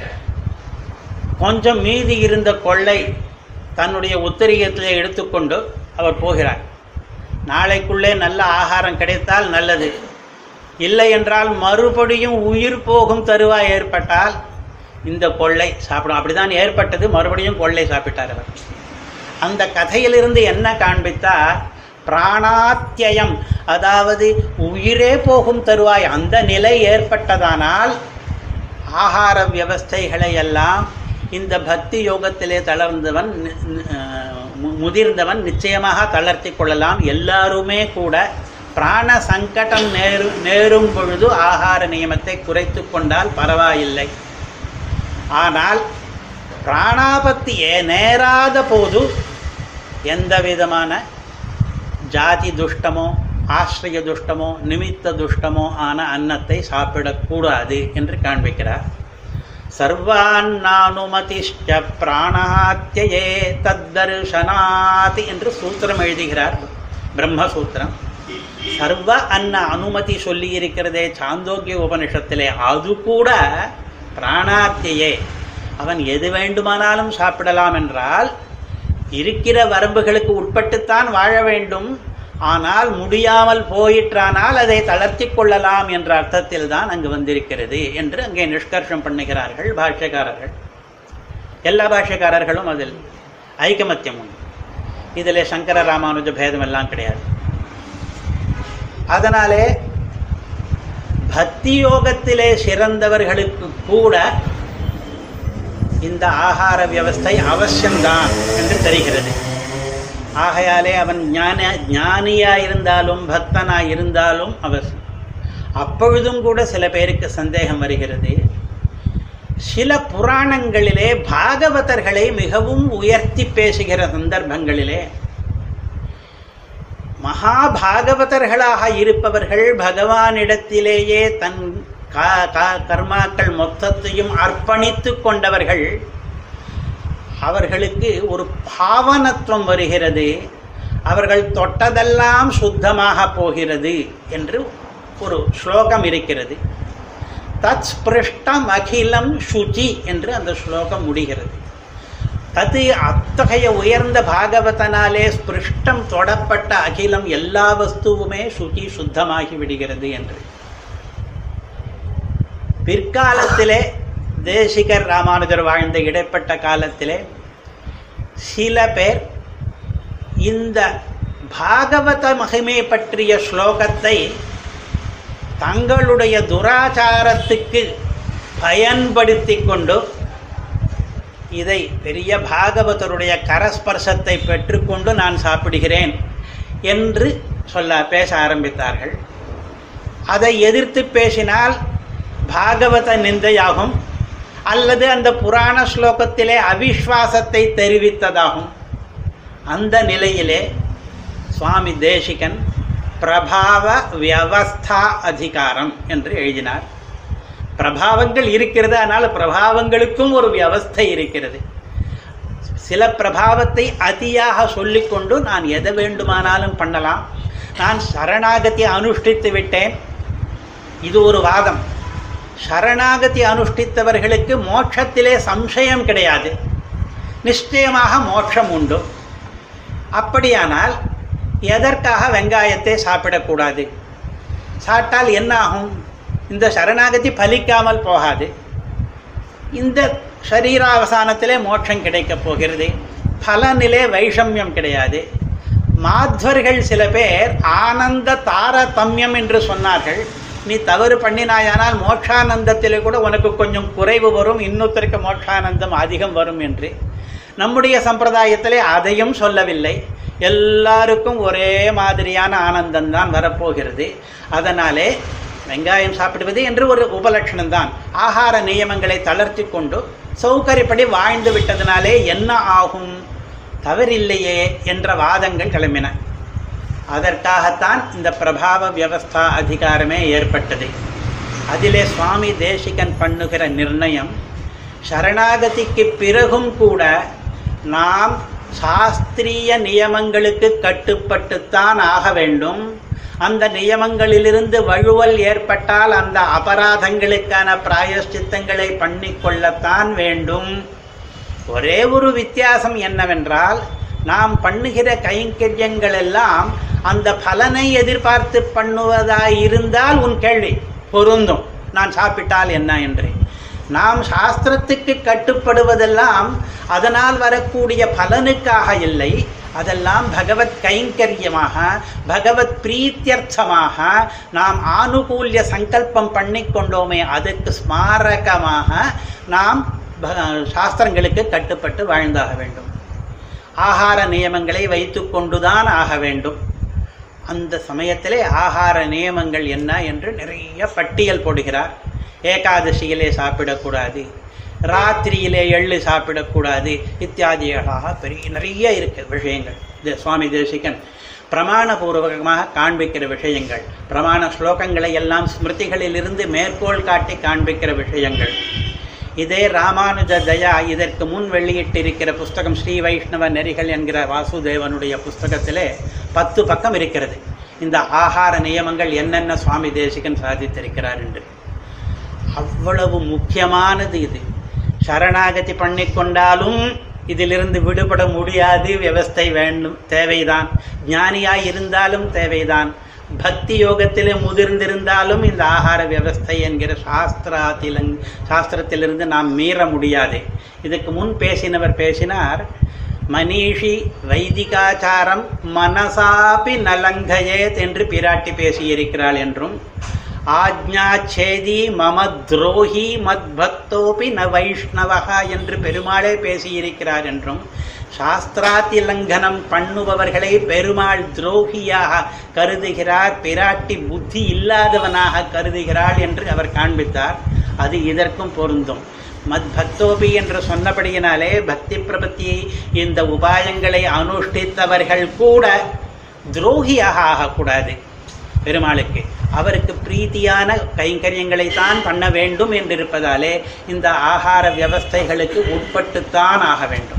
கொஞ்சம் மீதி இருந்த கொள்ளை தன்னுடைய உத்தரீகத்தில் எடுத்துக்கொண்டு அவர் போகிறார். நாளைக்குள்ளே நல்ல ஆகாரம் கிடைத்தால் நல்லது, இல்லை என்றால் மறுபடியும் உயிர் போகும் தருவாய் ஏற்பட்டால் இந்த கொள்ளை சாப்பிடும். அப்படிதான் ஏற்பட்டது, மறுபடியும் கொள்ளை சாப்பிட்டார் அவர். அந்த கதையிலிருந்து என்ன காண்பித்தார், பிராணாத்தியம், அதாவது உயிரே போகும் தருவாய் அந்த நிலை ஏற்பட்டதானால் ஆகார வியவஸ்தைகளை எல்லாம் இந்த பக்தி யோகத்திலே தளர்ந்தவன் முதிர்ந்தவன் நிச்சயமாக தளர்த்தி கொள்ளலாம். எல்லாருமே கூட பிராண சங்கடம் நேரும் பொழுது ஆகார நியமத்தை குறைத்து கொண்டால் பரவாயில்லை. ஆனால் பிராணாபத்தியே நேராத போது எந்த விதமான ஜாதி துஷ்டமோ ஆசிரிய துஷ்டமோ நிமித்த துஷ்டமோ ஆன அன்னத்தை சாப்பிடக்கூடாது என்று காண்பிக்கிறார். சர்வான்னானுமதிஷ்ட பிராணாத்யயே தத்தர்ஷனாதி என்று சூத்திரம் எழுதுகிறார், பிரம்மசூத்திரம். சர்வ அன்ன அனுமதி சொல்லி இருக்கிறதே சாந்தோக்கிய உபனிஷத்திலே, அது கூட பிராணாத்தியே, அவன் எது வேண்டுமானாலும் சாப்பிடலாம் என்றால் இருக்கிற வரம்புகளுக்கு உட்பட்டுத்தான் வாழ வேண்டும். ஆனால் முடியாமல் போயிற்றானால் அதை தளர்த்தி கொள்ளலாம் என்ற அர்த்தத்தில் தான் அங்கு வந்திருக்கிறது என்று அங்கே நிஷ்கர்ஷம் பண்ணுகிறார்கள் பாஷ்யக்காரர்கள். எல்லா பாஷ்யக்காரர்களும் அதில் ஐக்கமத்தியம் உண்டு. இதில் சங்கர ராமானுஜ பேதம் எல்லாம் கிடையாது. அதனாலே பக்தி யோகத்திலே சிறந்தவர்களுக்கு கூட இந்த ஆகார வியவஸ்தை அவசியம்தான் என்று தெரிகிறது. ஆகையாலே அவன் ஞானியாயிருந்தாலும் பக்தனாயிருந்தாலும் அவசியம். அப்பொழுதும் கூட சில பேருக்கு சந்தேகம் வருகிறது. சில புராணங்களிலே பாகவதர்களை மிகவும் உயர்த்தி பேசுகிற சந்தர்ப்பங்களிலே மகாபாகவதர்களாக இருப்பவர்கள் பகவானிடத்திலேயே தன் கர்மாக்கள் மொத்தத்தையும் அர்ப்பணித்து கொண்டவர்கள், அவர்களுக்கு ஒரு பாவனத்துவம் வருகிறது, அவர்கள் தொட்டதெல்லாம் சுத்தமாக போகிறது என்று ஒரு ஸ்லோகம் இருக்கிறது. தத் ஸ்பிருஷ்டம் அகிலம் சுச்சி என்று அந்த ஸ்லோகம் முடிகிறது. அது அத்தகைய உயர்ந்த பாகவதனாலே ஸ்பிருஷ்டம் தொடப்பட்ட அகிலம் எல்லா வஸ்துவுமே சுச்சி சுத்தமாகி விடுகிறது என்று. பிற்காலத்திலே தேசிகர் ராமானுஜர் வாழ்ந்த இடைப்பட்ட காலத்திலே சில பேர் இந்த பாகவத மகிமை பற்றிய ஸ்லோகத்தை தங்களுடைய துராச்சாரத்துக்கு பயன்படுத்தி கொண்டு இதை பெரிய பாகவதருடைய கரஸ்பர்சத்தை பெற்றுக்கொண்டு நான் சாப்பிடுகிறேன் என்று பேச ஆரம்பித்தார்கள். அதை எதிர்த்து பேசினால் பாகவத நிந்தையாகும், அல்லது அந்த புராண ஸ்லோகத்திலே அவிஸ்வாசத்தை தெரிவித்ததாகும். அந்த நிலையிலே சுவாமி தேசிகன் பிரபாவ வியவஸ்தா அதிகாரம் என்று எழுதினார். பிரபாவங்கள் இருக்கிறது, ஆனால் பிரபாவங்களுக்கும் ஒரு வியவஸ்தை இருக்கிறது. சில பிரபாவத்தை அதியாக சொல்லிக்கொண்டு நான் எதை வேண்டுமானாலும் பண்ணலாம், நான் சரணாகதி அனுஷ்டித்து விட்டேன், இது ஒரு வாதம். சரணாகதி அனுஷ்டித்தவர்களுக்கு மோட்சத்திலே சம்சயம் கிடையாது, நிச்சயமாக மோட்சம் உண்டு. அப்படியானால் எதற்காக வெங்காயத்தை சாப்பிடக்கூடாது? சாப்பிட்டால் என்ன ஆகும்? இந்த சரணாகதி பலிக்காமல் போகாது. இந்த சரீராவசானத்திலே மோட்சம் கிடைக்கப் போகிறது. பலனிலே வைஷமியம் கிடையாது. மாத்வர்கள் சில பேர் ஆனந்த தாரதமியம் என்று சொன்னார்கள். நீ தவறு பண்ணினாயானால் மோட்சானந்தத்திலே கூட உனக்கு கொஞ்சம் குறைவு வரும், இன்னொருத்தருக்கு மோட்சானந்தம் அதிகம் வரும் என்று. நம்முடைய சம்பிரதாயத்திலே அதையும் சொல்லவில்லை. எல்லாருக்கும் ஒரே மாதிரியான ஆனந்தம்தான் வரப்போகிறது. அதனாலே வெங்காயம் சாப்பிடுவது என்று ஒரு உபலட்சணம்தான். ஆகார நியமங்களை தளர்த்தி கொண்டு சௌகரியப்படி வாழ்ந்து விட்டதினாலே என்ன ஆகும், தவறில்லையே என்ற வாதங்கள் கிளம்பின. அதற்காகத்தான் இந்த பிரபாவ வியவஸ்தா அதிகாரமே ஏற்பட்டது. அதிலே சுவாமி தேசிகன் பண்ணுகிற நிர்ணயம், சரணாகதிக்கு பிறகும் கூட நாம் சாஸ்திரிய நியமங்களுக்கு கட்டுப்பட்டுத்தான் ஆக வேண்டும். அந்த நியமங்களிலிருந்து வழுவல் ஏற்பட்டால் அந்த அபராதங்களுக்கான பிராயஷ்சித்தங்களை பண்ணிக்கொள்ளத்தான் வேண்டும். ஒரே ஒரு வித்தியாசம் என்னவென்றால், நாம் பண்ணுகிற கைங்கரியங்கள் எல்லாம் அந்த பலனை எதிர்பார்த்து பண்ணுவதாய் இருந்தால் உன் கேள்வி பொருந்தும், நான் சாப்பிட்டால் என்ன என்று. நாம் சாஸ்திரத்துக்கு கட்டுப்படுவதெல்லாம் அதனால் வரக்கூடிய பலனுக்காக இல்லை, அதெல்லாம் பகவத் கைங்கரியமாக, பகவத் பிரீத்தியர்த்தமாக நாம் ஆனுகூல்ய சங்கல்பம் பண்ணிக்கொண்டோமே, அதுக்கு ஸ்மாரகமாக நாம் சாஸ்திரங்களுக்கு கட்டுப்பட்டு வாழ்ந்தாக வேண்டும். ஆகார நியமங்களை வைத்து கொண்டுதான் ஆக வேண்டும். அந்த சமயத்திலே ஆகார நியமங்கள் என்ன என்று நிறைய பட்டியல் போடுகிறார். ஏகாதசியிலே சாப்பிடக்கூடாது, ராத்திரியிலே எள்ளு சாப்பிடக்கூடாது, இத்தியாதிகளாக நிறைய இருக்கு விஷயங்கள். சுவாமி தேசிகன் பிரமாணபூர்வகமாக காண்பிக்கிற விஷயங்கள், பிரமாண ஸ்லோகங்களை எல்லாம் ஸ்மிருதிகளிலிருந்து மேற்கோள் காட்டி காண்பிக்கிற விஷயங்கள். இதே ராமானுஜதயா இதற்கு முன் வெளியிட்டிருக்கிற புஸ்தகம் ஸ்ரீ வைஷ்ணவ நெறிகள் என்கிற வாசுதேவனுடைய புஸ்தகத்திலே 10 பக்கம் இருக்கிறது. இந்த ஆகார நியமங்கள் என்னென்ன சுவாமி தேசிகன் சாதித்திருக்கிறார் என்று. அவ்வளவு முக்கியமானது இது. சரணாகதி பண்ணிக்கொண்டாலும் இதிலிருந்து விடுபட முடியாது, வியவஸ்தை வேண்டும், தேவைதான். ஞானியாய் இருந்தாலும் தேவைதான். பக்தி யோகத்திலே முதிர்ந்திருந்தாலும் இந்த ஆகார வியவஸ்தை என்கிற சாஸ்திரத்திலிருந்து நாம் மீற முடியாது. இதுக்கு முன் பேசினார், மனிஷி வைதிகாச்சாரம் மனசாபி நலங்கயேத் என்று பிராட்டி பேசியிருக்கிறாள் என்றும், ஆஜ்ஞாச்சேதி மம துரோஹி மத் பக்தோபி ந வைஷ்ணவஹா என்று பெருமாளே பேசியிருக்கிறார் என்றும், சாஸ்திராதி லங்கனம் பண்ணுபவர்களை பெருமாள் துரோகியாக கருதுகிறார், பிராட்டி புத்தி இல்லாதவனாக கருதுகிறாள் என்று அவர் காண்பித்தார். அது இதற்கும் பொருந்தும். மத் பக்தோபி என்று சொன்னபடியினாலே பக்தி பிரபத்தியை இந்த உபாயங்களை அனுஷ்டித்தவர்கள் கூட துரோகியாக ஆகக்கூடாது பெருமாளுக்கு. அவருக்கு பிரீத்தியான கைங்கரியங்களை தான் பண்ண வேண்டும் என்றிருப்பதாலே இந்த ஆகார வியவஸ்தைகளுக்கு உட்பட்டுத்தான் ஆக வேண்டும்.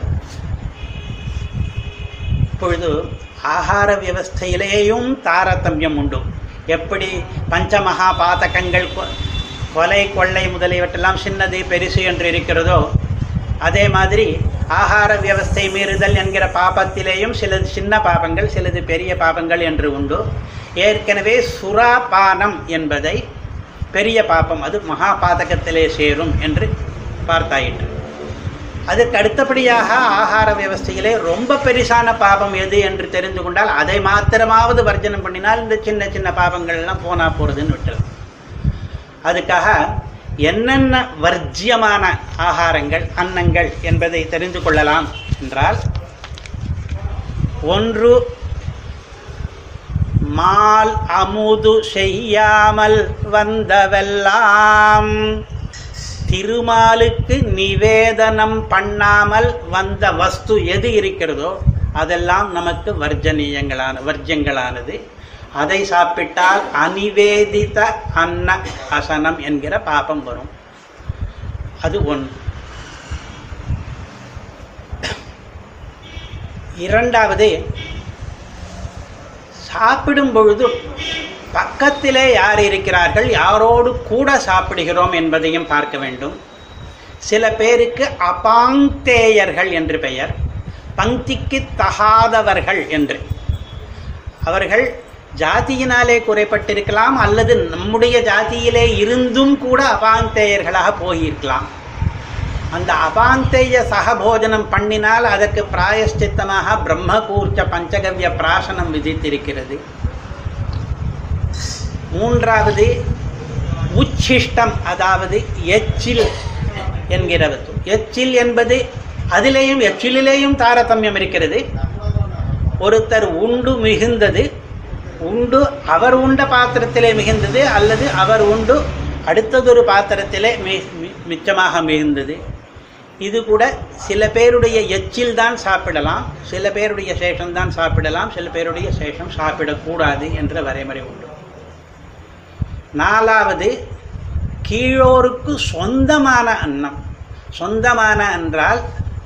இப்பொழுது ஆகார வியவஸ்தையிலேயும் தாரதமியம் உண்டு. எப்படி பஞ்சமகா பாதகங்கள், கொலை கொள்ளை முதலியவற்றெல்லாம் சின்னது பெருசு என்று இருக்கிறதோ, அதே மாதிரி ஆகார வியவஸ்தை மீறுதல் என்கிற பாபத்திலேயும் சிலது சின்ன பாபங்கள், சிலது பெரிய பாபங்கள் என்று உண்டு. ஏற்கனவே சுராபானம் என்பதை பெரிய பாப்பம், அது மகா பாதகத்திலே சேரும் என்று பார்த்தாயிற்று. அதற்கு அடுத்தபடியாக ஆகார வியவஸ்தையிலே ரொம்ப பெரிசான பாபம் எது என்று தெரிந்து கொண்டால் அதை மாத்திரமாவது வர்ஜனம் பண்ணினால் இந்த சின்ன சின்ன பாபங்கள்லாம் போனா போகிறதுன்னு விட்டுலாம். அதுக்காக என்னென்ன வர்ஜியமான ஆகாரங்கள் அன்னங்கள் என்பதை தெரிந்து கொள்ளலாம் என்றால், ஒன்று, மால் அமுது செய்யாமல் வந்தவெல்லாம், திருமாலுக்கு நிவேதனம் பண்ணாமல் வந்த வஸ்து எது இருக்கிறதோ அதெல்லாம் நமக்கு வர்ஜ்யங்களானது. அதை சாப்பிட்டால் அநிவேதித அன்ன அசனம் என்கிற பாபம் வரும். அது ஒன்று. இரண்டாவது, சாப்பிடும் பொழுது பக்கத்திலே யார் இருக்கிறார்கள், யாரோடு கூட சாப்பிடுகிறோம் என்பதையும் பார்க்க வேண்டும். சில பேருக்கு அபாங்தேயர்கள் என்று பெயர், பங்கிக்கு தகாதவர்கள் என்று. அவர்கள் ஜாதியினாலே குறைப்பட்டிருக்கலாம், அல்லது நம்முடைய ஜாதியிலே இருந்தும் கூட அபாந்தேயர்களாக போயிருக்கலாம். அந்த அபாந்தேய சகபோஜனம் பண்ணினால் அதற்கு பிராயஷ்சித்தமாக பிரம்மகூர்ச்ச பஞ்சகவ்ய பிராசனம் விதித்திருக்கிறது. மூன்றாவது, உச்சிஷ்டம், அதாவது எச்சில் என்கிறது. எச்சில் என்பது அதிலேயும் எச்சிலேயும் தாரதமியம் இருக்கிறது. ஒருத்தர் உண்டு மிகுந்தது, உண்டு அவர் உண்ட பாத்திரத்திலே மிகுந்தது, அல்லது அவர் உண்டு அடுத்ததொரு பாத்திரத்திலே மிச்சமாக மிகுந்தது. இது கூட சில பேருடைய எச்சில் தான் சாப்பிடலாம், சில பேருடைய சேஷம் தான் சாப்பிடலாம், சில பேருடைய சேஷம் சாப்பிடக்கூடாது என்ற வரைமுறை உண்டு. நாலாவது, கீழோருக்கு சொந்தமான அன்னம். சொந்தமான என்றால்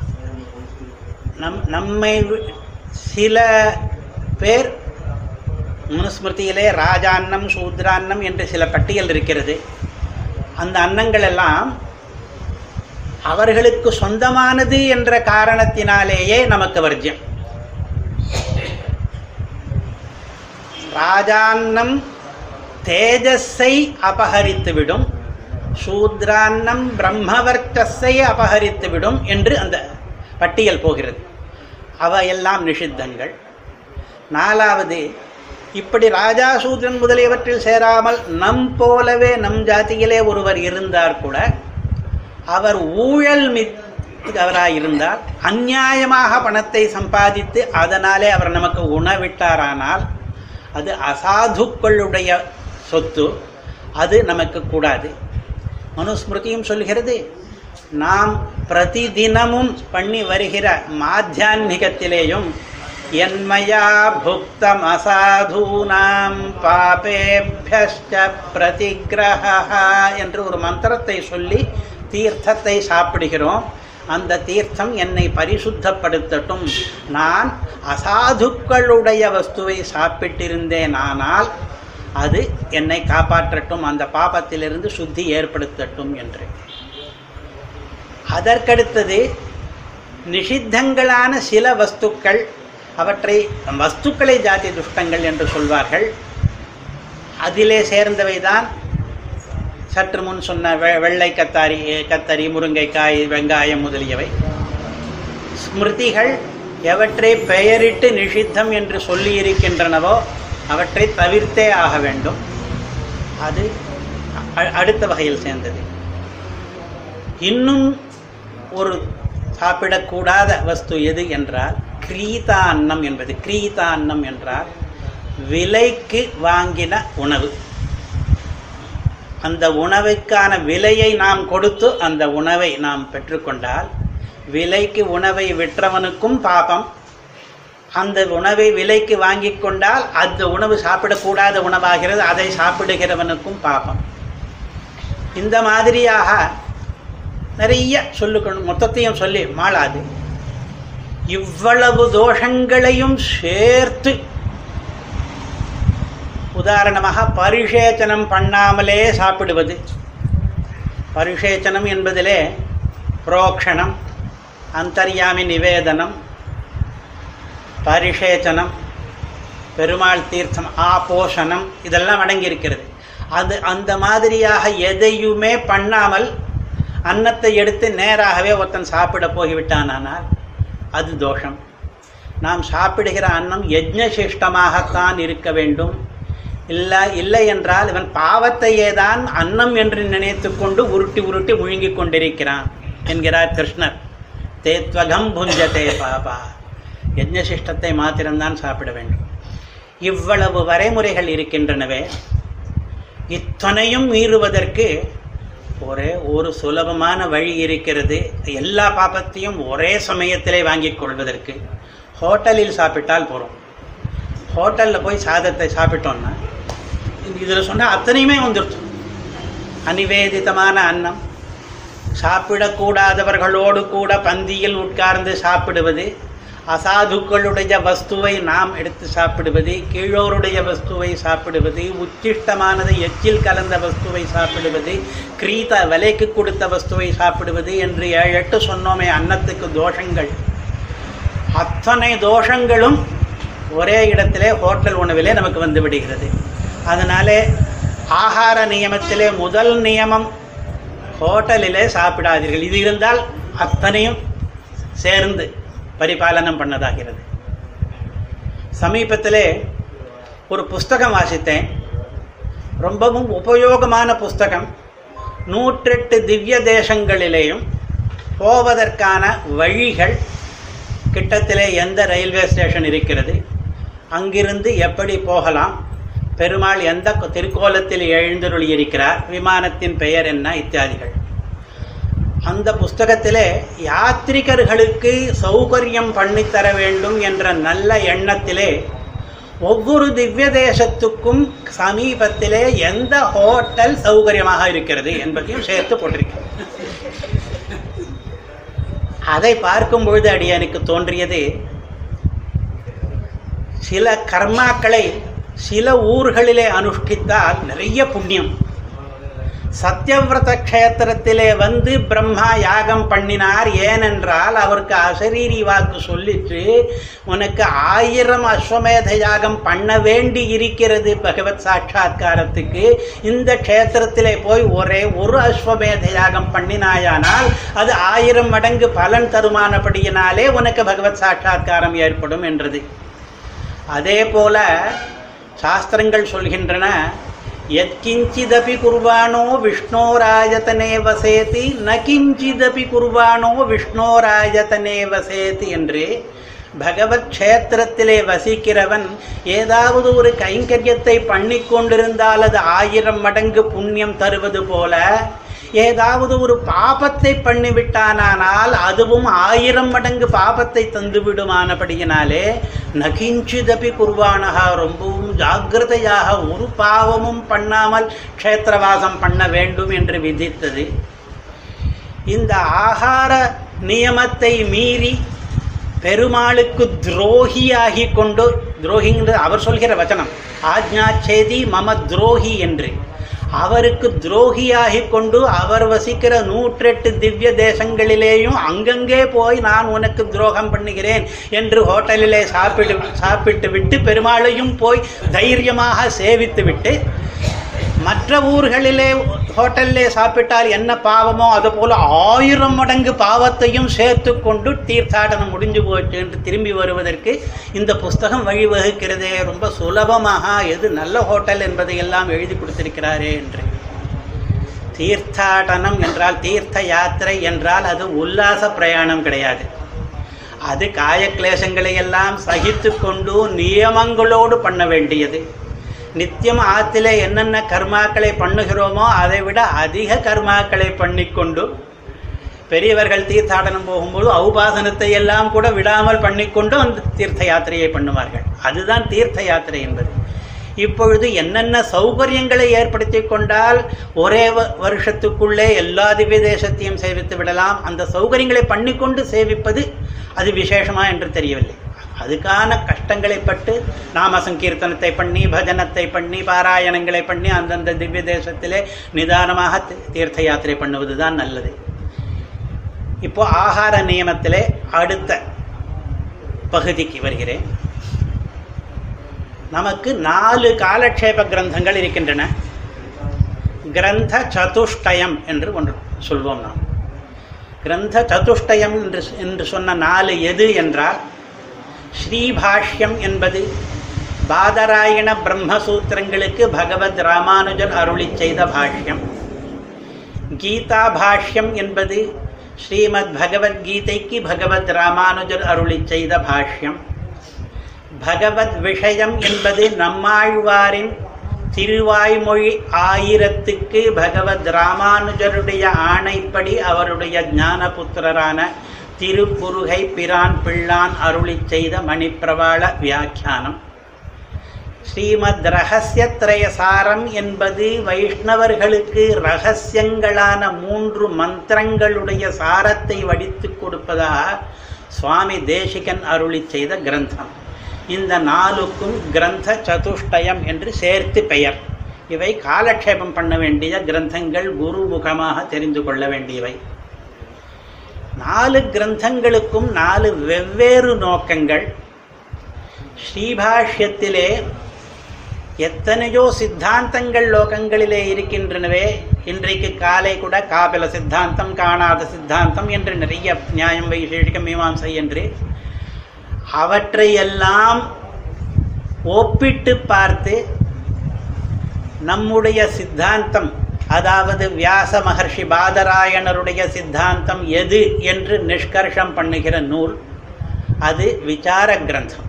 நம்மை சில பேர் மனுஸ்மிருதியிலே ராஜான்னம் சூத்ரான்னம் என்று சில பட்டியல் இருக்கிறது. அந்த அன்னங்கள் எல்லாம் அவர்களுக்கு சொந்தமானது என்ற காரணத்தினாலேயே நமக்கு வர்ஜ்யம். ராஜான்னம் தேஜஸை அபகரித்துவிடும், சூத்ரான்னம் பிரம்மவர்ச்சஸை அபகரித்துவிடும் என்று அந்த பட்டியல் போகிறது. அவையெல்லாம் நிஷித்தங்கள். நாலாவது, இப்படி ராஜா சூத்ரன் முதலியவற்றில் சேராமல் நம் போலவே நம் ஜாதியிலே ஒருவர் இருந்தார் கூட, அவர் ஊழல் மிக்கவராயிருந்தால், அந்நியாயமாக பணத்தை சம்பாதித்து அதனாலே அவர் நமக்கு உணவிட்டாரானால் அது அசாதுக்களுடைய சொத்து, அது நமக்கு கூடாது. மனுஸ்மிருதியும் சொல்கிறது, நாம் பிரதிதினமும் பண்ணி வருகிற மாத்தியான்மிகத்திலேயும் யன்மயா புக்தம் அசாதூனாம் பாபேப்யஸ்ச பிரதிக்ரஹ என்று ஒரு மந்திரத்தை சொல்லி தீர்த்தத்தை சாப்பிடுகிறோம். அந்த தீர்த்தம் என்னை பரிசுத்தப்படுத்தட்டும். நான் அசாதுக்களுடைய வஸ்துவை சாப்பிட்டிருந்தேன், ஆனால் அது என்னை காப்பாற்றட்டும், அந்த பாபத்திலிருந்து சுத்தி ஏற்படுத்தட்டும் என்று. அதற்கடுத்தது, நிஷித்தங்களான சில வஸ்துக்கள், அவற்றை வஸ்துக்களை ஜாதி துஷ்டங்கள் என்று சொல்வார்கள். அதிலே சேர்ந்தவைதான் சற்று முன் சொன்ன வெள்ளை கத்தரி, முருங்கைக்காய், வெங்காயம் முதலியவை. ஸ்மிருதிகள் எவற்றை பெயரிட்டு நிஷித்தம் என்று சொல்லியிருக்கின்றனவோ அவற்றை தவிர்த்தே ஆக வேண்டும். அது அடுத்த வகையில் சேர்ந்தது. இன்னும் ஒரு சாப்பிடக்கூடாத வஸ்து எது என்றால் கிரீதா அன்னம் என்பது. கிரீதா அன்னம் என்றால் விலைக்கு வாங்கின உணவு. அந்த உணவுக்கான விலையை நாம் கொடுத்து அந்த உணவை நாம் பெற்றுக்கொண்டால், விலைக்கு உணவை விற்றவனுக்கும் பாபம், அந்த உணவை விலைக்கு வாங்கி கொண்டால் அந்த உணவு சாப்பிடக்கூடாத உணவாகிறது, அதை சாப்பிடுகிறவனுக்கும் பாபம். இந்த மாதிரியாக நிறைய சொல்லிக்கொண்டு மொத்தத்தையும் சொல்லி மாளாது. இவ்வளவு தோஷங்களையும் சேர்த்து, உதாரணமாக பரிஷேச்சனம் பண்ணாமலே சாப்பிடுவது. பரிஷேச்சனம் என்பதிலே புரோக்ஷணம், அந்தர்யாமி நிவேதனம், பரிஷேச்சனம், பெருமாள் தீர்த்தம், ஆபோஷணம், இதெல்லாம் அடங்கியிருக்கிறது. அது அந்த மாதிரியாக எதையுமே பண்ணாமல் அன்னத்தை எடுத்து நேராகவே ஒருத்தன் சாப்பிட போய்விட்டானால் அது தோஷம். நாம் சாப்பிடுகிற அன்னம் யஜ்ஞசிஷ்டமாகத்தான் இருக்க வேண்டும். இல்லை என்றால் இவன் பாவத்தையே தான் அன்னம் என்று நினைத்து கொண்டு உருட்டி உருட்டி முழுங்கி கொண்டிருக்கிறான் என்கிறார் கிருஷ்ணர். தேத்வகம் புஞ்சதே பாபா. யஜ்ஞசிஷ்டத்தை மாத்திரம்தான் சாப்பிட வேண்டும். இவ்வளவு வரைமுறைகள் இருக்கின்றனவே, இத்தனையும் மீறுவதற்கு ஒரே ஒரு சுலபமான வழி இருக்கிறது. எல்லா பாபத்தையும் ஒரே சமயத்திலே வாங்கிக் கொள்வதற்கு ஹோட்டலில் சாப்பிட்டால் போகிறோம். ஹோட்டலில் போய் சாதத்தை சாப்பிட்டோன்னா இதில் சொன்னால் அத்தனையுமே வந்துடுச்சு. அநிவேதிதமான அன்னம், சாப்பிடக்கூடாதவர்களோடு கூட பந்தியில் உட்கார்ந்து சாப்பிடுவது, அசாதுக்களுடைய வஸ்துவை நாம் எடுத்து சாப்பிடுவது, கீழோருடைய வஸ்துவை சாப்பிடுவது, உச்சிஷ்டமானது எச்சில் கலந்த வஸ்துவை சாப்பிடுவது, கிரீத விலைக்கு கொடுத்த வஸ்துவை சாப்பிடுவது என்று 7-8 சொன்னோமே அன்னத்துக்கு தோஷங்கள். அத்தனை தோஷங்களும் ஒரே இடத்திலே ஹோட்டல் உணவிலே நமக்கு வந்து விடுகிறது. அதனாலே ஆகார நியமத்திலே முதல் நியமம் ஹோட்டலிலே சாப்பிடாதீர்கள். இது இருந்தால் அத்தனையும் சேர்ந்து பரிபாலனம் பண்ணதாகிறது. சமீபத்திலே ஒரு புஸ்தகம் வாசித்தேன். ரொம்பவும் உபயோகமான புஸ்தகம். 108 திவ்ய தேசங்களிலேயும் போவதற்கான வழிகள், கிட்டத்திலே எந்த ரயில்வே ஸ்டேஷன் இருக்கிறது, அங்கிருந்து எப்படி போகலாம், பெருமாள் எந்த திருக்கோலத்தில் எழுந்தருளி இருக்கிறார், விமானத்தின் பெயர் என்ன இத்தியாதிகள். அந்த புஸ்தகத்திலே யாத்ரிகர்களுக்கு சௌகரியம் பண்ணித்தர வேண்டும் என்ற நல்ல எண்ணத்திலே ஒவ்வொரு திவ்ய தேசத்துக்கும் சமீபத்திலே எந்த ஹோட்டல் சௌகரியமாக இருக்கிறது என்பதையும் சேர்த்து போட்டிருக்கிறது. அதை பார்க்கும் பொழுது அடியனுக்கு தோன்றியது, சில கர்மாக்களை சில ஊர்களிலே அனுஷ்டித்தால் நிறைய புண்ணியம். சத்யவிரத க்ஷேத்திரத்திலே வந்து பிரம்மா யாகம் பண்ணினார். ஏனென்றால் அவருக்கு அசரீரி வாக்கு சொல்லிட்டு, உனக்கு 1000 அஸ்வமேத யாகம் பண்ண வேண்டி இருக்கிறது பகவத் சாட்சா்காரத்துக்கு. இந்த க்ஷேத்திரத்திலே போய் ஒரே ஒரு அஸ்வமேத யாகம் பண்ணினாயானால் அது 1000 மடங்கு பலன் தருமானபடியினாலே உனக்கு பகவத் சாட்சா்காரம் ஏற்படும் என்றது. அதே போல சாஸ்திரங்கள் சொல்கின்றன, யத்கிஞ்சிதபி குர்வாணோ விஷ்ணோராயதனே வசேதி ந கிஞ்சிதபி குர்வாணோ விஷ்ணோராயதனே வசேதி என்று. பகவத் க்ஷேத்திரத்திலே வசிக்கிறவன் ஏதாவது ஒரு கைங்கரியத்தை பண்ணி கொண்டிருந்தால் அது 1000 மடங்கு புண்ணியம் தருவது போல, ஏதாவது ஒரு பாபத்தை பண்ணிவிட்டானால் அதுவும் 1000 மடங்கு பாபத்தை தந்துவிடுமானபடியினாலே நகிஞ்சிதபி குர்வானகா, ரொம்பவும் ஜாக்கிரதையாக ஒரு பாவமும் பண்ணாமல் க்ஷேத்திரவாசம் பண்ண வேண்டும் என்று விதித்தது. இந்த ஆகார நியமத்தை மீறி பெருமாளுக்கு துரோகியாகி கொண்டு, துரோகிங்கிறது அவர் சொல்கிற வச்சனம், ஆஜ்ஞாச்சேதி மம துரோகி என்று, அவருக்கு துரோகியாகி கொண்டு அவர் வசிக்கிற 108 திவ்ய தேசங்களிலேயும் அங்கங்கே போய் நான் உனக்கு துரோகம் பண்ணுகிறேன் என்று ஹோட்டலிலே சாப்பிட்டு விட்டு பெருமாளையும் போய் தைரியமாக சேவித்து விட்டு, மற்ற ஊர்களிலே ஹோட்டலிலே சாப்பிட்டால் என்ன பாவமோ அதுபோல 1000 மடங்கு பாவத்தையும் சேர்த்து கொண்டு தீர்த்தாடனம் முடிஞ்சு போச்சு என்று திரும்பி வருவதற்கு இந்த புஸ்தகம் வழிவகுக்கிறதே. ரொம்ப சுலபமாக எது நல்ல ஹோட்டல் என்பதை எல்லாம் எழுதி கொடுத்திருக்கிறாரே என்று. தீர்த்தாடனம் என்றால், தீர்த்த யாத்திரை என்றால் அது உல்லாச பிரயாணம் கிடையாது. அது காயக்லேசங்களை எல்லாம் சகித்து கொண்டு நியமங்களோடு பண்ண வேண்டியது. நித்தியம் ஆத்திலே என்னென்ன கர்மாக்களை பண்ணுகிறோமோ அதை விட அதிக கர்மாக்களை பண்ணிக்கொண்டு, பெரியவர்கள் தீர்த்தாடனம் போகும்போது ஔபாசனத்தை எல்லாம் கூட விடாமல் பண்ணிக்கொண்டு அந்த தீர்த்த யாத்திரையை பண்ணுவார்கள். அதுதான் தீர்த்த யாத்திரை என்பது. இப்பொழுது என்னென்ன சௌகரியங்களை ஏற்படுத்தி கொண்டால் ஒரே வருஷத்துக்குள்ளே எல்லா திவ்ய தேசத்தையும் சேவித்து விடலாம், அந்த சௌகரியங்களை பண்ணிக்கொண்டு சேவிப்பது அது விசேஷமா என்று தெரியவில்லை. அதுக்கான கஷ்டங்களை பட்டு நாம சங்கீர்த்தனத்தை பண்ணி, பஜனத்தை பண்ணி, பாராயணங்களை பண்ணி அந்தந்த திவ்ய தேசத்திலே நிதானமாக தீர்த்த யாத்திரை பண்ணுவது தான் நல்லது. இப்போ ஆகார நியமத்திலே அடுத்த பகுதிக்கு வருகிறேன். நமக்கு 4 காலக்ஷேப கிரந்தங்கள் இருக்கின்றன. கிரந்த சதுஷ்டயம் என்று ஒன்று சொல்வோம். நாம் கிரந்த சதுஷ்டயம் என்று சொன்ன 4 எது என்றால், ஸ்ரீபாஷ்யம் என்பது பாதராயண பிரம்மசூத்திரங்களுக்கு பகவத் ராமானுஜர் அருளி செய்த பாஷ்யம். கீதா பாஷ்யம் என்பது ஸ்ரீமத் பகவத்கீதைக்கு பகவத் ராமானுஜர் அருளி செய்த பாஷ்யம். பகவத் விஷயம் என்பது நம்மாழ்வாரின் திருவாய்மொழி 1000க்கு பகவத் ராமானுஜருடைய ஆணைப்படி அவருடைய ஞானபுத்திரரான திருக்குறுகை பிரான் பிள்ளான் அருளி செய்த மணிப்பிரவாள வியாக்கியானம். ஸ்ரீமத் ரகசியத்ரயசாரம் என்பது வைஷ்ணவர்களுக்கு ரகசியங்களான 3 மந்திரங்களுடைய சாரத்தை வடித்து கொடுப்பதாக சுவாமி தேசிகன் அருளி செய்த கிரந்தம். இந்த 4க்கும் கிரந்த சதுஷ்டயம் என்று சேர்த்து பெயர். இவை காலக்ஷேபம் பண்ண வேண்டிய கிரந்தங்கள், குருமுகமாக தெரிந்து கொள்ள வேண்டியவை. 4 கிரந்தங்களுக்கும் 4 வெவ்வேறு நோக்கங்கள். ஸ்ரீபாஷ்யத்திலே எத்தனையோ சித்தாந்தங்கள் லோகங்களிலே இருக்கின்றனவே. இன்றைக்கு காலை கூட காபில சித்தாந்தம், காணாத சித்தாந்தம் என்று நிறைய நியாயம், வைசேஷிகம், மீமாம்சை என்று அவற்றையெல்லாம் ஒப்பிட்டு பார்த்து நம்முடைய சித்தாந்தம், அதாவது வியாச மகர்ஷி பாதராயணருடைய சித்தாந்தம் எது என்று நிஷ்கர்ஷம் பண்ணுகிற நூல் அது விசார கிரந்தம்.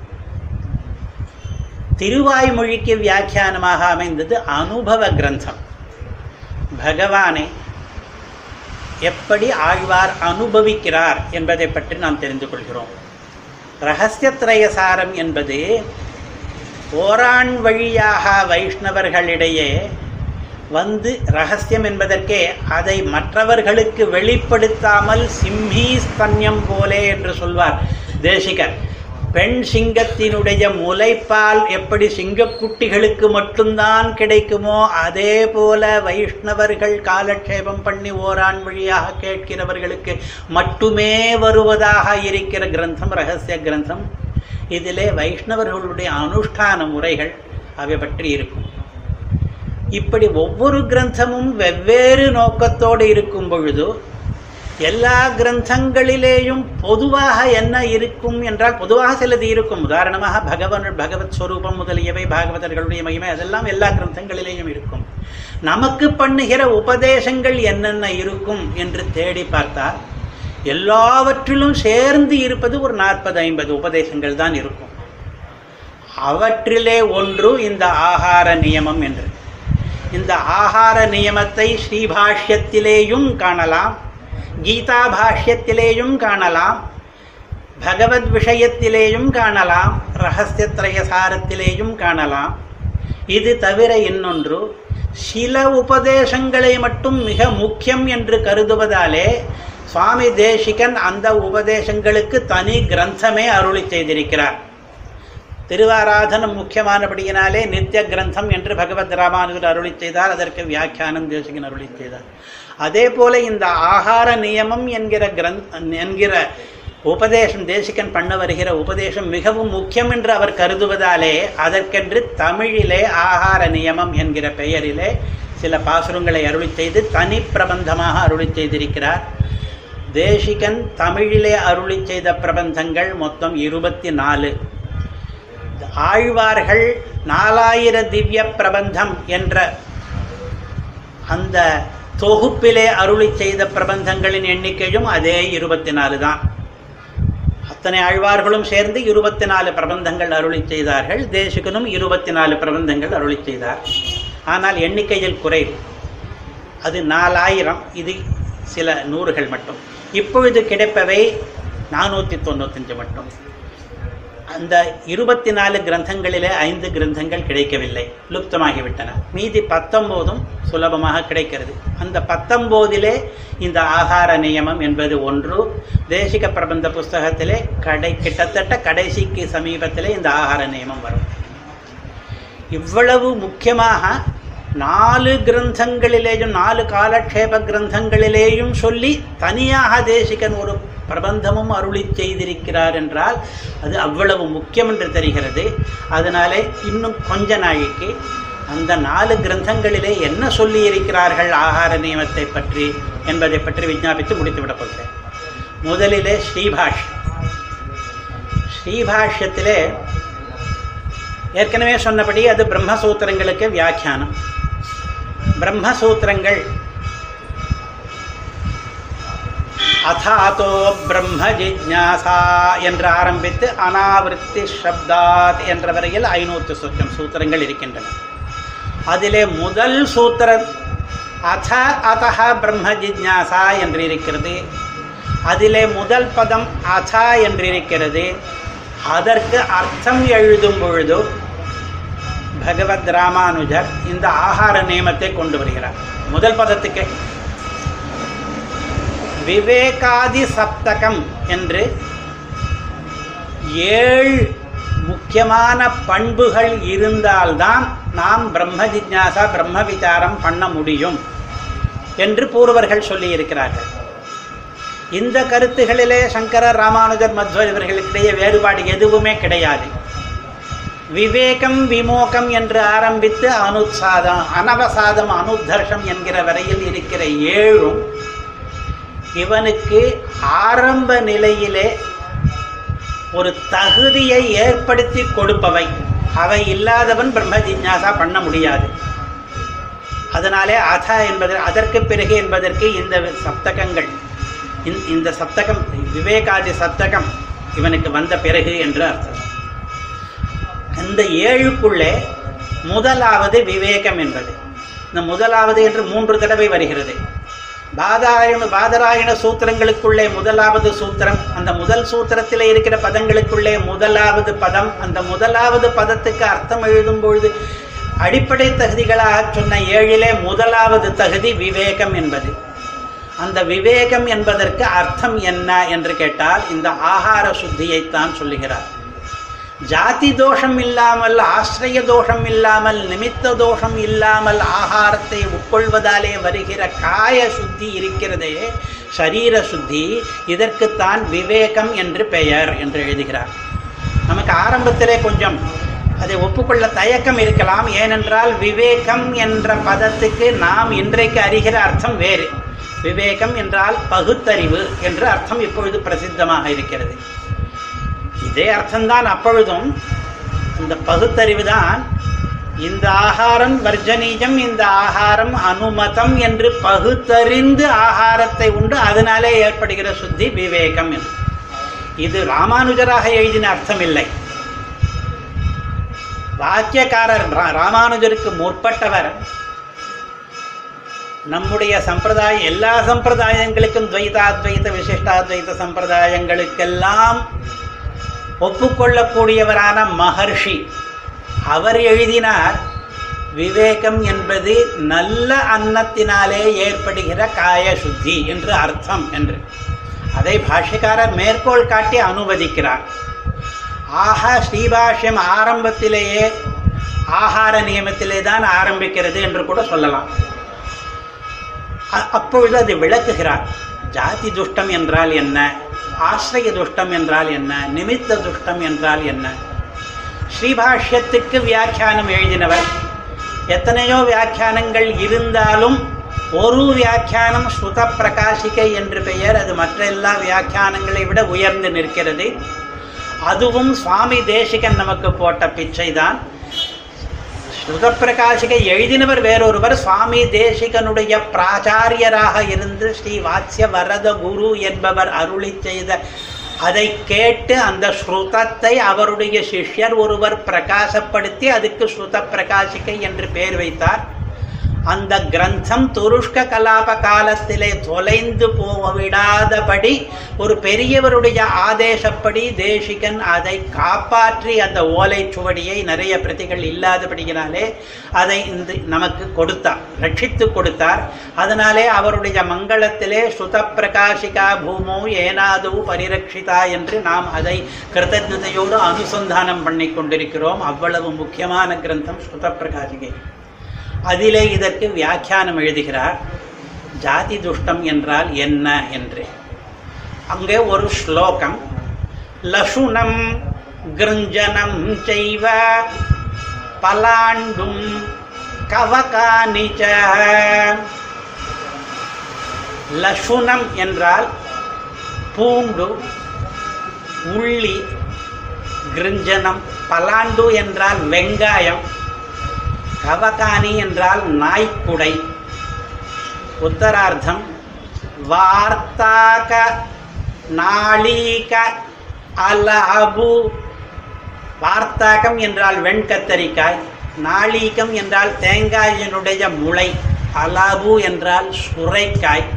திருவாய்மொழிக்கு வியாக்கியானமாக அமைந்தது அனுபவ கிரந்தம். பகவானை எப்படி ஆழ்வார் அனுபவிக்கிறார் என்பதை பற்றி நாம் தெரிந்து கொள்கிறோம். ரகசியத்ரயசாரம் என்பது ஓரான் வழியாக வைஷ்ணவர்களிடையே வந்து, ரகசியம் என்பதற்கே அதை மற்றவர்களுக்கு வெளிப்படுத்தாமல் சிம்ஹீஸ்தன்யம் போலே என்று சொல்வார் தேசிகர். பெண் சிங்கத்தினுடைய முலைப்பால் எப்படி சிங்கக்குட்டிகளுக்கு மட்டும்தான் கிடைக்குமோ அதே போல வைஷ்ணவர்கள் காலக்ஷேபம் பண்ணி ஓரான் வழியாக கேட்கிறவர்களுக்கு மட்டுமே வருவதாக இருக்கிற கிரந்தம் ரகசிய கிரந்தம். இதிலே வைஷ்ணவர்களுடைய அனுஷ்டான முறைகள் அவை பற்றி இருக்கும். இப்படி ஒவ்வொரு கிரந்தமும் வெவ்வேறு நோக்கத்தோடு இருக்கும் பொழுது எல்லா கிரந்தங்களிலேயும் பொதுவாக என்ன இருக்கும் என்றால், பொதுவாக சிலது இருக்கும். உதாரணமாக பகவத் ஸ்வரூபம் முதலியவை, பாகவதர்களுடைய மகிமை, அதெல்லாம் எல்லா கிரந்தங்களிலேயும் இருக்கும். நமக்கு பண்ணுகிற உபதேசங்கள் என்னென்ன இருக்கும் என்று தேடி பார்த்தால் எல்லாவற்றிலும் சேர்ந்து இருப்பது ஒரு 40-50 உபதேசங்கள் தான் இருக்கும். அவற்றிலே ஒன்று இந்த ஆகார நியமம் என்று. இந்த ஆகார நியமத்தை ஸ்ரீபாஷ்யத்திலேயும் காணலாம், கீதா பாஷ்யத்திலேயும் காணலாம், பகவத் விஷயத்திலேயும் காணலாம், ரகசியத்ரயசாரத்திலேயும் காணலாம். இது தவிர இன்னொன்று, சில உபதேசங்களை மட்டும் மிக முக்கியம் என்று கருதுவதாலே சுவாமி தேசிகன் அந்த உபதேசங்களுக்கு தனி கிரந்தமே அருளி செய்திருக்கிறார். திருவாராதனம் முக்கியமானபடியினாலே நித்திய கிரந்தம் என்று பகவத் ராமானுஜர் அருளி செய்தார். அதற்கு வியாக்கியானம் தேசிகன் அருளி செய்தார். அதே போல இந்த ஆகார நியமம் என்கிற உபதேசம், தேசிகன் பண்ண வருகிற உபதேசம் மிகவும் முக்கியம் என்று அவர் கருதுவதாலே அதற்கென்று தமிழிலே ஆகார நியமம் என்கிற பெயரிலே சில பாசுரங்களை அருளி செய்து தனி பிரபந்தமாக அருளி செய்திருக்கிறார். தேசிகன் தமிழிலே அருளி செய்த பிரபந்தங்கள் மொத்தம் 24. ஆழ்வார்கள் 4000 திவ்ய பிரபந்தம் என்ற அந்த தொகுப்பிலே அருளி செய்த பிரபந்தங்களின் எண்ணிக்கையும் அதே 24 தான். அத்தனை ஆழ்வார்களும் சேர்ந்து 24 பிரபந்தங்கள் அருளி செய்தார்கள். தேசிகனும் 24 பிரபந்தங்கள் அருளி செய்தார். ஆனால் எண்ணிக்கையில் குறைவு. அது 4000, இது சில நூறுகள் மட்டும். இப்பொழுது கிடைப்பவை 495 மட்டும். அந்த 24 கிரந்தங்களிலே 5 கிரந்தங்கள் கிடைக்கவில்லை, லுப்தமாகிவிட்டன. மீதி 19 சுலபமாக கிடைக்கிறது. அந்த 19 இந்த ஆகார நியமம் என்பது ஒன்று. தேசிக பிரபந்த புஸ்தகத்திலே கிட்டத்தட்ட கடைசிக்கு சமீபத்திலே இந்த ஆகார நியமம் வரும். இவ்வளவு முக்கியமாக 4 கிரந்தங்களிலேயும் 4 காலக்ஷேப கிரந்தங்களிலேயும் சொல்லி தனியாக தேசிகன் ஒரு பிரபந்தமும் அருளி செய்திருக்கிறார் என்றால் அது அவ்வளவு முக்கியம் என்று தெரிகிறது. அதனாலே இன்னும் கொஞ்ச நாளைக்கு அந்த 4 கிரந்தங்களிலே என்ன சொல்லி இருக்கிறார்கள் ஆகார நியமத்தை பற்றி என்பதை பற்றி விஞ்ஞாபித்து முடித்துவிடப் போகிறேன். முதலிலே ஸ்ரீபாஷ்யத்திலே ஏற்கனவே சொன்னபடி அது பிரம்மசூத்திரங்களுக்கு வியாக்கியானம். பிரம்மசூத்திரங்கள் அதாதோ பிரம்ம ஜிஜ்ஞாசா என்று ஆரம்பித்து அனாவிருத்தி சப்தாத் என்ற வரையில் 500 சொச்சம் சூத்திரங்கள் இருக்கின்றன. அதிலே முதல் சூத்திரம் அதஹ பிரம்ம ஜிஜ்ஞாசா என்று இருக்கிறது. அதிலே முதல் பதம் அதா என்று இருக்கிறது. அதற்கு அர்த்தம் எழுதும் பொழுது பகவத் ராமானுஜர் இந்த ஆகார நியமத்தை கொண்டு வருகிறார். முதல் பதத்துக்கு விவேகாதி சப்தகம் என்று 7 முக்கியமான பண்புகள் இருந்தால்தான் நாம் பிரம்ம ஜிஜ்ஞாசா பிரம்ம விசாரம் பண்ண முடியும் என்று பூர்வர்கள் சொல்லி இருக்கிறார்கள். இந்த கருத்துகளிலே சங்கரர், ராமானுஜர், மத்வர் இவர்களுக்கிடையே வேறுபாடு எதுவுமே கிடையாது. விவேகம் விமோகம் என்று ஆரம்பித்து அனுசாதம் அனவசாதம் அனுத்தர்ஷம் என்கிற வரையில் இருக்கிற 7ம் இவனுக்கு ஆரம்ப நிலையிலே ஒரு தகுதியை ஏற்படுத்தி கொடுப்பவை. அவை இல்லாதவன் பிரம்ம ஜிஜ்ஞாசா பண்ண முடியாது. அதனாலே அதற்கு பிறகு என்பதற்கு இந்த சப்தகங்கள், இந்த சப்தகம் விவேகாதி சப்தகம் இவனுக்கு வந்த பிறகு என்று அர்த்தம். இந்த 7க்குள்ளே முதலாவது விவேகம் என்பது. இந்த முதலாவது என்று 3 தடவை வருகிறது. பாதராயண சூத்திரங்களுக்குள்ளே முதலாவது சூத்திரம், அந்த முதல் சூத்திரத்தில் இருக்கிற பதங்களுக்குள்ளே முதலாவது பதம். அந்த முதலாவது பதத்துக்கு அர்த்தம் எழுதும் பொழுது அடிப்படை தகுதிகளாக சொன்ன 7லே முதலாவது தகுதி விவேகம் என்பது. அந்த விவேகம் என்பதற்கு அர்த்தம் என்ன என்று கேட்டால் இந்த ஆகார சுத்தியைத்தான் சொல்லுகிறார். ஜாதி தோஷம் இல்லாமல், ஆசிரிய தோஷம் இல்லாமல், நிமித்த தோஷம் இல்லாமல் ஆகாரத்தை உட்கொள்வதாலே வருகிற காய சுத்தி இருக்கிறதே, சரீர சுத்தி, இதற்குத்தான் விவேகம் என்று பெயர் என்று எழுதுகிறார். நமக்கு ஆரம்பத்திலே கொஞ்சம் அதை ஒப்புக்கொள்ள தயக்கம் இருக்கலாம். ஏனென்றால் விவேகம் என்ற பதத்துக்கு நாம் இன்றைக்கு அறிகிற அர்த்தம் வேறு. விவேகம் என்றால் பகுத்தறிவு என்று அர்த்தம் இப்பொழுது பிரசித்தமாக இருக்கிறது. இதே அர்த்தம்தான் அப்பொழுதும். இந்த பகுத்தறிவு தான் இந்த ஆகாரம் வர்ஜனீயம், இந்த ஆகாரம் அனுமதம் என்று பகுத்தறிந்து ஆகாரத்தை உண்டு அதனாலே ஏற்படுகிற சுத்தி விவேகம் என்று. இது ராமானுஜராக எழுதின அர்த்தம் இல்லை. வாக்கியக்காரர் ராமானுஜருக்கு முற்பட்டவர் நம்முடைய சம்பிரதாயம், எல்லா சம்பிரதாயங்களுக்கும் துவைதாத்வைத விசிஷ்டாத்வைத சம்பிரதாயங்களுக்கெல்லாம் ஒப்புக்கொள்ளக்கூடியவரான மகர்ஷி. அவர் எழுதினார் விவேகம் என்பது நல்ல அன்னத்தினாலே ஏற்படுகிற காய சுத்தி என்று அர்த்தம் என்று. அதை பாஷ்யக்காரர் மேற்கோள் காட்டி அனுவதிக்கிறார். ஸ்ரீபாஷ்யம் ஆரம்பத்திலேயே ஆகார நியமத்திலே தான் ஆரம்பிக்கிறது என்று கூட சொல்லலாம். அப்பொழுது அது விளக்குகிறார். ஜாதி துஷ்டம் என்றால் என்ன, ஆசிரிய துஷ்டம் என்றால் என்ன, நிமித்த துஷ்டம் என்றால் என்ன. ஸ்ரீபாஷ்யத்துக்கு வியாக்கியானம் எழுதினவர். எத்தனையோ வியாக்கியானங்கள் இருந்தாலும் ஒரு வியாக்கியானம் ஸ்ருத பிரகாசிகை என்று பெயர். அது மற்ற எல்லா வியாக்கியானங்களை விட உயர்ந்து நிற்கிறது. அதுவும் சுவாமி தேசிகன் நமக்கு போட்ட பிச்சை தான். ஸ்ருத பிரகாசிகை எழுதினவர் வேறொருவர். சுவாமி தேசிகனுடைய பிராச்சாரியராக இருந்து ஸ்ரீ வாத்ஸ்ய வரத குரு என்பவர் அருளி செய்த அதை கேட்டு அந்த ஸ்ருதத்தை அவருடைய சிஷ்யர் ஒருவர் பிரகாசப்படுத்தி அதுக்கு ஸ்ருத பிரகாசிகை என்று பெயர் வைத்தார். அந்த கிரந்தம் துருஷ்க கலாப காலத்திலே தொலைந்து போவிடாதபடி ஒரு பெரியவருடைய ஆதேசப்படி தேசிகன் அதை காப்பாற்றி அந்த ஓலை சுவடியை, நிறைய பிரதிகள் இல்லாதபடியினாலே அதை நமக்கு கொடுத்தார், ரட்சித்து கொடுத்தார். அதனாலே அவருடைய மங்களத்திலே ஸ்ருத பிரகாசிகா பூமோ ஏனாது பரிரட்சிதா என்று நாம் அதை கிருதஜதையோடு அனுசந்தானம் பண்ணி கொண்டிருக்கிறோம். அவ்வளவு முக்கியமான கிரந்தம் ஸ்ருத பிரகாசிகை. அதிலே இதற்கு வியாக்கியானம் எழுதுகிறார். ஜாதி துஷ்டம் என்றால் என்ன என்று. அங்கே ஒரு ஸ்லோகம், லசுனம் கிருஞ்சனம் செய்வ பலாண்டும் கவகானிச்ச. லசுனம் என்றால் பூண்டு, உள்ளி, கிருஞ்சனம். பலாண்டு என்றால் வெங்காயம். கவகானி என்றால் நாய்க்குடை. உத்தரார்த்தம் வார்த்தாக நாளீக அலஅபு. வார்த்தாகம் என்றால் வெண்கத்தரிக்காய், நாளீகம் என்றால் தேங்காயினுடைய முளை, அலபு என்றால் சுரைக்காய்.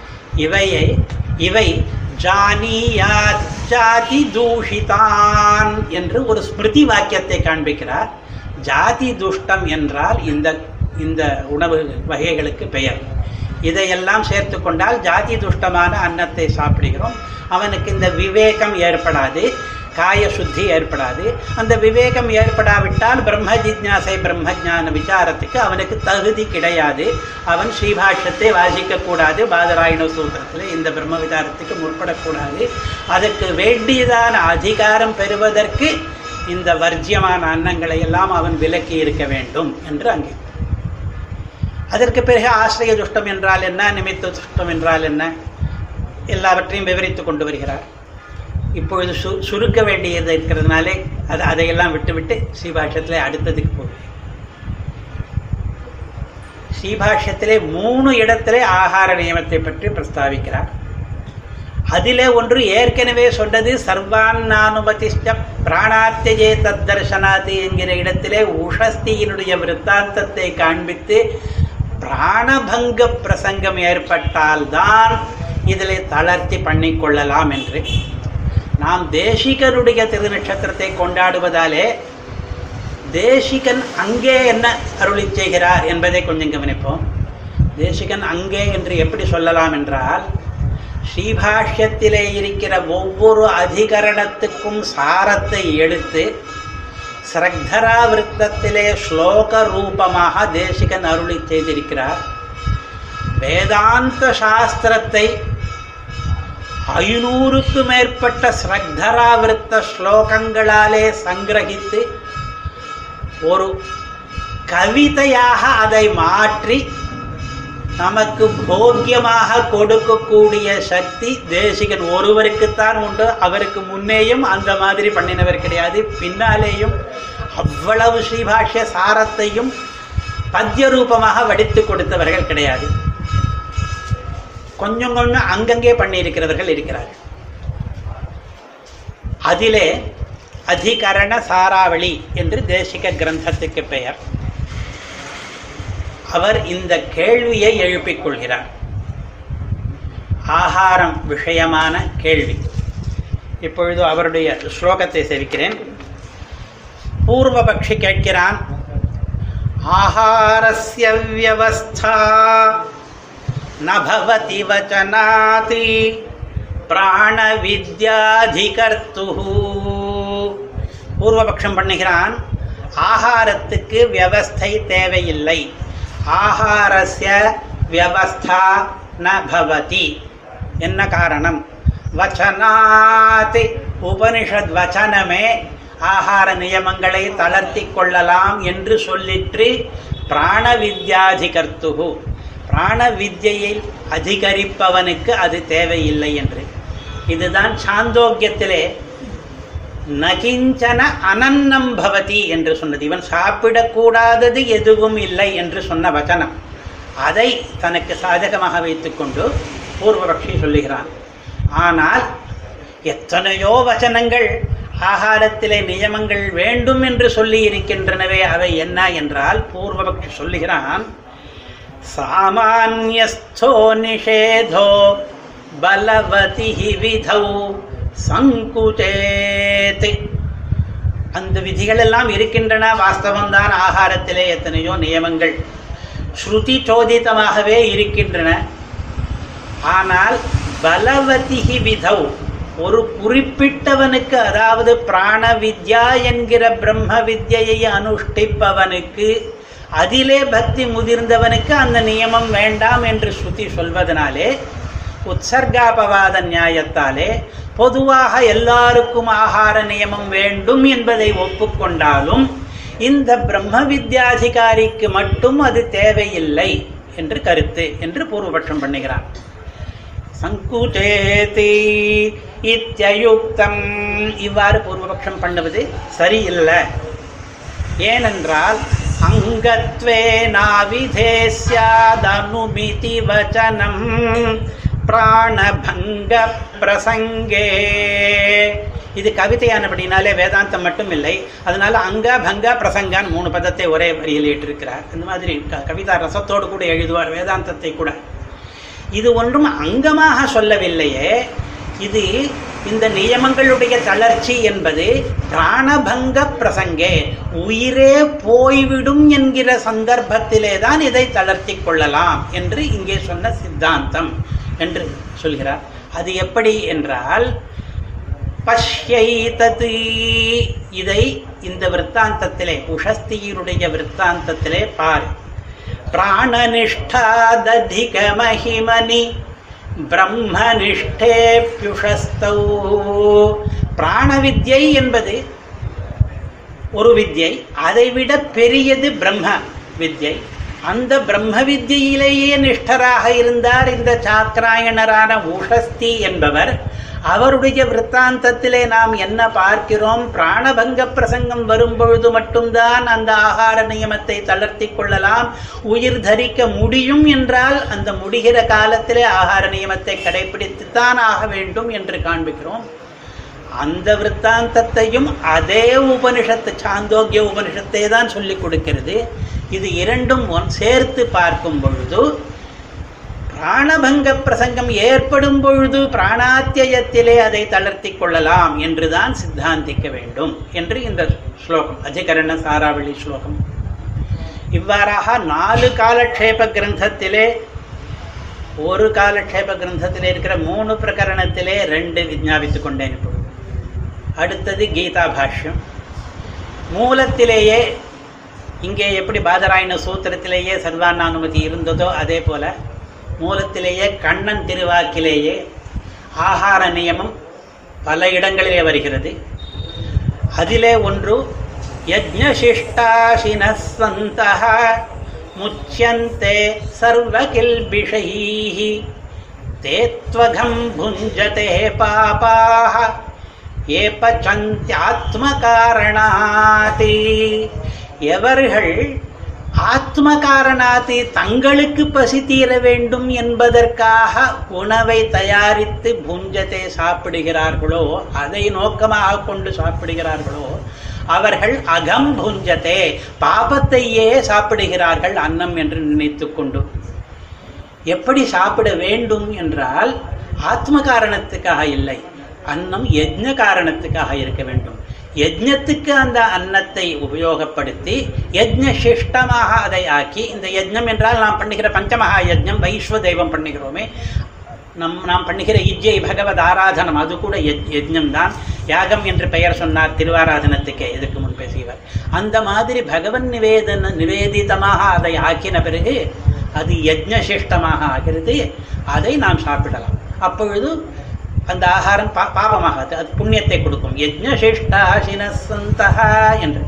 இவை ஜானியாத் ஜாதி தூஷிதான் என்று ஒரு ஸ்மிருதி வாக்கியத்தை காண்பிக்கிறார். ஜாதி துஷ்டம் என்றால் இந்த உணவு வகைகளுக்கு பெயர். இதையெல்லாம் சேர்த்து கொண்டால் ஜாதி துஷ்டமான அன்னத்தை சாப்பிடுகிறோம். அவனுக்கு இந்த விவேகம் ஏற்படாது, காய சுத்தி ஏற்படாது. அந்த விவேகம் ஏற்படாவிட்டால் பிரம்ம ஜிஜ்ஞாசை பிரம்மஜான விசாரத்துக்கு அவனுக்கு தகுதி கிடையாது. அவன் ஸ்ரீபாஷ்யத்தை வாசிக்கக்கூடாது, பாதராயண சூத்திரத்தில் இந்த பிரம்ம விசாரத்துக்கு முற்படக்கூடாது. அதற்கு வேண்டியதான அதிகாரம் பெறுவதற்கு இந்த வர்ஜியமான அன்னங்களை எல்லாம் அவன் விலக்கி இருக்க வேண்டும் என்று அங்கே. அதற்கு பிறகு ஆசிரிய துஷ்டம் என்றால் என்ன, நிமித்த துஷ்டம் என்றால் என்ன, எல்லாவற்றையும் விவரித்து கொண்டு வருகிறார். இப்பொழுது சுருக்க வேண்டியது இருக்கிறதுனாலே அதையெல்லாம் விட்டுவிட்டு ஸ்ரீபாஷ்யத்தில் அடுத்ததுக்கு போகிறேன். ஸ்ரீபாஷ்யத்திலே 3 இடத்திலே ஆகார நியமத்தை பற்றி பிரஸ்தாவிக்கிறார். அதிலே ஒன்று ஏற்கனவே சொன்னது சர்வான்னானுமதிஷ்ட பிராணாத்தியே தத்தர்சனாதி என்கிற இடத்திலே உஷஸ்தியினுடைய விருத்தாந்தத்தை காண்பித்து பிராணபங்க பிரசங்கம் ஏற்பட்டால்தான் இதிலே தளர்த்தி பண்ணிக்கொள்ளலாம் என்று. நாம் தேசிகனுடைய திருநட்சத்திரத்தை கொண்டாடுவதாலே தேசிகன் அங்கே என்ன அருளி செய்கிறார் என்பதை கொஞ்சம் கவனிப்போம். தேசிகன் அங்கே என்று எப்படி சொல்லலாம் என்றால், ஸ்ரீபாஷ்யத்திலே இருக்கிற ஒவ்வொரு அதிகரணத்துக்கும் சாரத்தை எடுத்து ஸ்ரக்தரா விருத்தத்திலே ஸ்லோக ரூபமாக தேசிகன் அருளி செய்திருக்கிறார். வேதாந்த சாஸ்திரத்தை 500க்கு மேற்பட்ட ஸ்ரக்தராவிருத்த ஸ்லோகங்களாலே சங்கிரகித்து ஒரு கவிதையாக அதை மாற்றி நமக்கு போக்கியமாக கொடுக்கக்கூடிய சக்தி தேசிகன் ஒருவருக்குத்தான் உண்டு. அவருக்கு முன்னேயும் அந்த மாதிரி பண்ணினவர் கிடையாது, பின்னாலேயும் அவ்வளவு ஸ்ரீபாஷ்ய சாரத்தையும் பத்ய ரூபமாக வடித்து கொடுத்தவர்கள் கிடையாது. கொஞ்சம் கொஞ்சம் அங்கங்கே பண்ணியிருக்கிறவர்கள் இருக்கிறார்கள். அதிலே அதிகரண சாராவளி என்று தேசிக கிரந்தத்துக்கு பெயர். அவர் இந்த கேள்வியை எழுப்பிக் கொள்கிறார். ஆகாரம் விஷயமான கேள்வி. இப்பொழுது அவருடைய ஸ்லோகத்தை சேவிக்கிறேன். பூர்வபக்ஷி கேட்கிறான், ஆஹாரஸ்ய வியவஸ்தா நபவதி வசனாதி பிராண வித்யாதிகர்த்து. பூர்வபக்ஷம் பண்ணுகிறான், ஆகாரத்துக்கு வியவஸ்தை தேவையில்லை. ஆகாரஸ்ய வியவஸ்தா நபவதி. என்ன காரணம்? வசனாதி, உபனிஷத் வச்சனமே ஆகார நியமங்களை தளர்த்தி கொள்ளலாம் என்று சொல்லிற்று. பிராண வித்யாதிகர்த்து, பிராண வித்யை அதிகரிப்பவனுக்கு அது தேவையில்லை என்று. இதுதான் சாந்தோக்கியத்திலே நகிஞ்சன அனன்னம் பவதி என்று சொன்னது. இவன் சாப்பிடக்கூடாதது எதுவும் இல்லை என்று சொன்ன வச்சனம். அதை தனக்கு சாதகமாக வைத்துக்கொண்டு பூர்வபக்ஷி சொல்லுகிறான். ஆனால் எத்தனையோ வச்சனங்கள் ஆகாரத்திலே நியமங்கள் வேண்டும் என்று சொல்லி இருக்கின்றனவே, அவை என்ன என்றால் பூர்வபக்ஷி சொல்லுகிறான், சாமான்யஸ்தோ நிஷேதோ பலவதி விதௌ சங்குச்சேத். அந்த விதிகள் எல்லாம் இருக்கின்றன, வாஸ்தவம்தான். ஆகாரத்திலே எத்தனையோ நியமங்கள் ஸ்ருதி சோதிதமாகவே இருக்கின்றன. ஆனால் பலவதி விதௌ, ஒரு குறிப்பிட்டவனுக்கு, அதாவது பிராண வித்யா என்கிற பிரம்ம வித்யை அனுஷ்டிப்பவனுக்கு, அதிலே பக்தி முதிர்ந்தவனுக்கு அந்த நியமம் வேண்டாம் என்று ஸ்ருதி சொல்வதனாலே உற்சர்காபவாத நியாயத்தாலே பொதுவாக எல்லாருக்கும் ஆகார நியமம் வேண்டும் என்பதை ஒப்புக்கொண்டாலும் இந்த பிரம்ம வித்யாதிகாரிக்கு மட்டும் அது தேவையில்லை என்று கருத்து என்று பூர்வபட்சம் பண்ணுகிறார். சங்குச்சேதி இத்யயுக்தம், இவ்வாறு பூர்வபட்சம் பண்ணுவது சரியில்லை. ஏனென்றால் அங்கத்வே நாவிதேஸ்யாதனுமிதி வசனம் பிராணபங்க பிரசங்கே. இது கவிதையானபடினாலே வேதாந்தம் மட்டும் இல்லை, அதனால அங்க பங்க பிரசங்கான் 3 பதத்தை ஒரே வரியில் ஏற்றிருக்கிறார். இந்த மாதிரி கவிதா ரசத்தோடு கூட எழுதுவார் வேதாந்தத்தை கூட. இது ஒன்றும் அங்கமாக சொல்லவில்லையே, இது இந்த நியமங்களுடைய தளர்ச்சி என்பது பிராணபங்க பிரசங்கே, உயிரே போய்விடும் என்கிற சந்தர்ப்பத்திலே தான் இதை தளர்த்தி கொள்ளலாம் என்று இங்கே சொன்ன சித்தாந்தம் என்று சொல்கிறார். அது எப்படி என்றால் பஷ்யைதது, இதை இந்த விற்த்தாந்தத்திலே உஷஸ்தியினுடைய விற்த்தாந்தத்திலே பார். பிராணனிஷ்டாததிக மகிமனி பிரம்மனிஷ்டேப்யுஷஸ்தௌ. பிராண வித்யை என்பது ஒரு வித்யை, அதைவிட பெரியது பிரம்ம வித்யை. அந்த பிரம்ம வித்யிலேயே நிஷ்டராக இருந்தார் இந்த சாக்ராயணரான உஷஸ்தி என்பவர். அவருடைய விற்த்தாந்தத்திலே நாம் என்ன பார்க்கிறோம்? பிராணபங்க பிரசங்கம் வரும்பொழுது மட்டும்தான் அந்த ஆகார நியமத்தை தளர்த்தி கொள்ளலாம், உயிர் தரிக்க முடியும் என்றால் அந்த முடிகிற காலத்திலே ஆகார நியமத்தை கடைபிடித்துத்தான் ஆக வேண்டும் என்று காண்பிக்கிறோம். அந்த விற்த்தாந்தத்தையும் அதே உபனிஷத்து, சாந்தோக்கிய உபனிஷத்தை தான் சொல்லிக் கொடுக்கிறது. இது இரண்டும் சேர்த்து பார்க்கும் பொழுது பிராணபங்க பிரசங்கம் ஏற்படும் பொழுது பிராணாத்தியத்திலே அதை தளர்த்தி கொள்ளலாம் என்றுதான் சித்தாந்திக்க வேண்டும் என்று இந்த ஸ்லோகம், அதிகரண சாராவளி ஸ்லோகம். இவ்வாறாக 4 காலக்ஷேப கிரந்தத்திலே, ஒரு காலக்ஷேப கிரந்தத்திலே இருக்கிற 3 பிரகரணத்திலே 2 விஞ்ஞாபித்துக் கொண்டேன். இப்பொழுது அடுத்தது கீதா பாஷ்யம். மூலத்திலேயே இங்கே எப்படி பாதராயண சூத்திரத்திலேயே சர்வானானுமதி இருந்ததோ அதே போல மூலத்திலேயே கண்ணன் திருவாக்கிலேயே ஆகார நியமம் பல இடங்களிலே வருகிறது. அதிலே ஒன்று யஜ்ஞசிஷ்டாசினः சந்தः முச்யந்தே சர்வகில்பிஷைः தேத்வகம் புஞ்சதே பாபாः ஏ பச்சந்த்யாத்மகாரணாதி. எவர்கள் ஆத்ம காரணாதி தங்களுக்கு பசி தீர வேண்டும் என்பதற்காக உணவை தயாரித்து புஞ்சத்தை சாப்பிடுகிறார்களோ, அதை நோக்கமாக கொண்டு சாப்பிடுகிறார்களோ, அவர்கள் அகம் புஞ்சத்தே, பாபத்தையே சாப்பிடுகிறார்கள் அன்னம் என்று நினைத்து கொண்டு. எப்படி சாப்பிட வேண்டும் என்றால் ஆத்ம காரணத்துக்காக இல்லை, அன்னம் யஜ்ஞ காரணத்துக்காக இருக்க வேண்டும். யஜ்ஞத்துக்கு அந்த அன்னத்தை உபயோகப்படுத்தி யஜ்ஞ சிஷ்டமாக அதை ஆக்கி, இந்த யஜ்ஞம் என்றால் நாம் பண்ணுகிற பஞ்சமகா யஜ்ஞம், வைஸ்வ தெய்வம் பண்ணுகிறோமே, நாம் பண்ணுகிற இஜ்ஜை பகவத் ஆராதனம், அது கூட யஜ்ஞம் தான். யாகம் என்று பெயர் சொன்னார் திருவாராதனத்துக்கே, இதற்கு முன் பேசியவர். அந்த மாதிரி பகவன் நிவேதிதமாக அதை ஆக்கின பிறகு அது யஜ்ஞ சிஷ்டமாக ஆகிறது. அதை நாம் சாப்பிடலாம். அப்பொழுது அந்த ஆகாரம் பாபமாகாது, அது புண்ணியத்தை கொடுக்கும். யஜ்ஞசிஷ்டாசினः சந்தः என்று.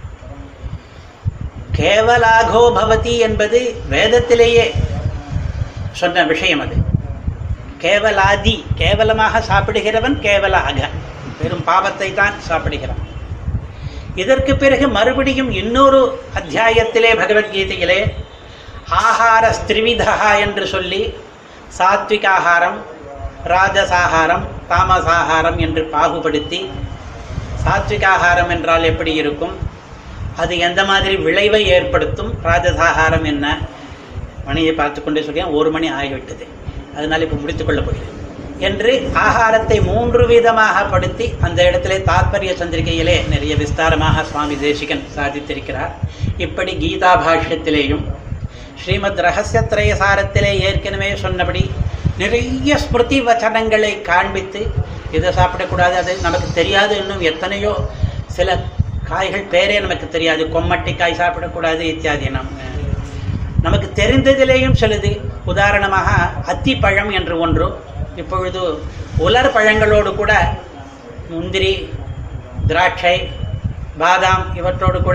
கேவலாகோ பவதி என்பது வேதத்திலேயே சொன்ன விஷயம். அது கேவலாதி, கேவலமாக சாப்பிடுகிறவன் கேவலாக, பெரும் பாவத்தை தான் சாப்பிடுகிறான். இதற்கு பிறகு மறுபடியும் இன்னொரு அத்தியாயத்திலே பகவத்கீதையிலே ஆகார ஸ்திரிவிதா என்று சொல்லி சாத்விகாகாரம், ராஜசாகாரம், தாமசாகாரம் என்று பாகுபடுத்தி, சாத்விகாகாரம் என்றால் எப்படி இருக்கும், அது எந்த மாதிரி விளைவை ஏற்படுத்தும், ராஜசாகாரம் என்ன, மணியை பார்த்து கொண்டே சொல்லியா 1 மணி ஆகிவிட்டது, அதனால் இப்போ முடித்துக்கொள்ள போகிறேன் என்று ஆகாரத்தை 3 விதமாக படுத்தி அந்த இடத்திலே தாத்பரிய சந்திரிகையிலே நிறைய விஸ்தாரமாக சுவாமி தேசிகன் சாதித்திருக்கிறார். இப்படி கீதா பாஷ்யத்திலேயும் ஸ்ரீமத் ரகசியத்ரயசாரத்திலே ஏற்கனவே சொன்னபடி நிறைய ஸ்மிருதி வச்சனங்களை காண்பித்து, இதை சாப்பிடக்கூடாது, அது நமக்கு தெரியாது, இன்னும் எத்தனையோ சில காய்கள் பேரே நமக்கு தெரியாது, கொம்மட்டிக்காய் சாப்பிடக்கூடாது இத்தியாதி. நமக்கு தெரிந்ததிலேயும் சிலது, உதாரணமாக அத்திப்பழம் என்று ஒன்று, இப்பொழுது உலர் பழங்களோடு கூட முந்திரி, திராட்சை, பாதாம் இவற்றோடு கூட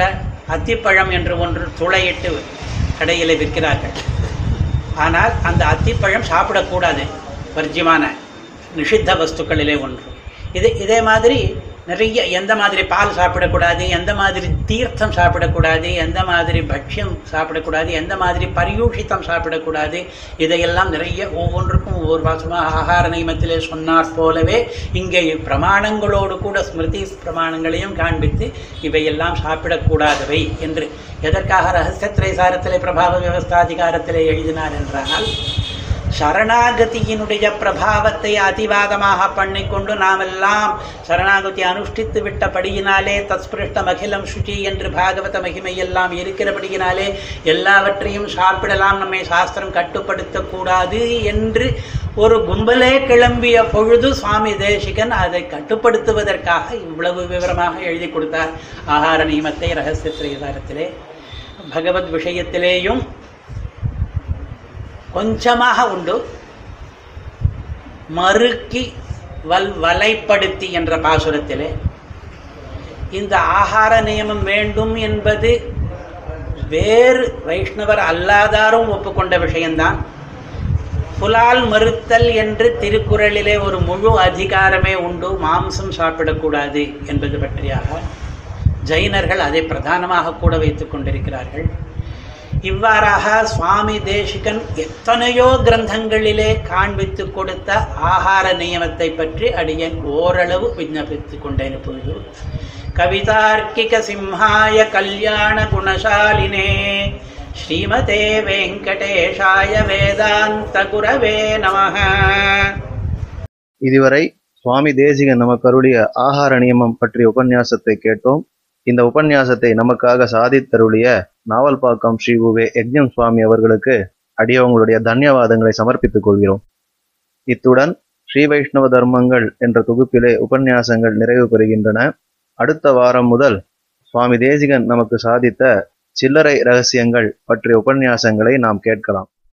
அத்திப்பழம் என்று ஒன்று துளையிட்டு கடையில் விற்கிறார்கள். ஆனால் அந்த அத்திப்பழம் சாப்பிடக்கூடாது, வர்ஜியமான நிஷித்த வஸ்துக்களிலே ஒன்று. இதே மாதிரி நிறைய, எந்த மாதிரி பால் சாப்பிடக்கூடாது, எந்த மாதிரி தீர்த்தம் சாப்பிடக்கூடாது, எந்த மாதிரி பக்ஷ்யம் சாப்பிடக்கூடாது, எந்த மாதிரி பரியூஷித்தம் சாப்பிடக்கூடாது, இதையெல்லாம் நிறைய ஒவ்வொன்றுக்கும் ஒவ்வொரு வாசமாக ஆகார நியமத்திலே சொன்னார் போலவே இங்கே பிரமாணங்களோடு கூட ஸ்மிருதி பிரமாணங்களையும் காண்பித்து இவையெல்லாம் சாப்பிடக்கூடாதவை என்று. எதற்காக ரகசியத்திரைசாரத்திலே பிரபாவ வியவஸ்தாதிகாரத்திலே எழுதினார் என்றால், சரணாகதியினுடைய பிரபாவத்தை அதிவாதமாக பண்ணிக்கொண்டு நாமெல்லாம் சரணாகதி அனுஷ்டித்து விட்டபடியினாலே, தத்ஸ்பிருஷ்டம் அகிலம் சுச்சி என்று பாகவத மகிமையெல்லாம் இருக்கிறபடியினாலே எல்லாவற்றையும் சாப்பிடலாம், நம்மை சாஸ்திரம் கட்டுப்படுத்தக்கூடாது என்று ஒரு கும்பலே கிளம்பிய பொழுது சுவாமி தேசிகன் அதை கட்டுப்படுத்துவதற்காக இவ்வளவு விவரமாக எழுதி கொடுத்தார் ஆகார நியமத்தை ரகசியத்திரைசாரத்திலே. பகவத் விஷயத்திலேயும் கொஞ்சமாக உண்டு, மறுக்கி வலைப்படுத்தி என்ற பாசுரத்திலே இந்த ஆகார நியமம் வேண்டும் என்பது வேறு வைஷ்ணவர் அல்லாதாரும் ஒப்புக்கொண்ட விஷயம்தான். புலால் மறுத்தல் என்று திருக்குறளிலே ஒரு முழு அதிகாரமே உண்டு, மாம்சம் சாப்பிடக்கூடாது என்பது பற்றியாக. ஜைனர்கள் அதை பிரதானமாக கூட வைத்துக் கொண்டிருக்கிறார்கள். இவ்வாறாக சுவாமி தேசிகன் எத்தனையோ கிரந்தங்களிலே காண்பித்து கொடுத்த ஆகார நியமத்தை பற்றி அடியேன் ஓரளவு விண்ணப்பித்துக் கொண்டேன். இப்பொழுது கவிதார்க்கிக சிம்ஹாய கல்யாண குணசாலினே ஸ்ரீமதே வெங்கடேஷாய வேதாந்த குரவே நமஹ. இதுவரை சுவாமி தேசிகன் நமக்கு அருளிய ஆகார நியமம் பற்றிய உபன்யாசத்தை கேட்டோம். இந்த உபன்யாசத்தை நமக்காக சாதித்தருளிய நாவல்பாக்கம் ஸ்ரீ U.Ve யக்ஞம் சுவாமி அவர்களுக்கு அடியவங்களுடைய தன்யவாதங்களை சமர்ப்பித்துக் கொள்கிறோம். இத்துடன் ஸ்ரீ வைஷ்ணவ தர்மங்கள் என்ற தொகுப்பிலே உபன்யாசங்கள் நிறைவு பெறுகின்றன. அடுத்த வாரம் முதல் சுவாமி தேசிகன் நமக்கு சாதித்த சில்லறை ரகசியங்கள் பற்றிய உபன்யாசங்களை நாம் கேட்கலாம்.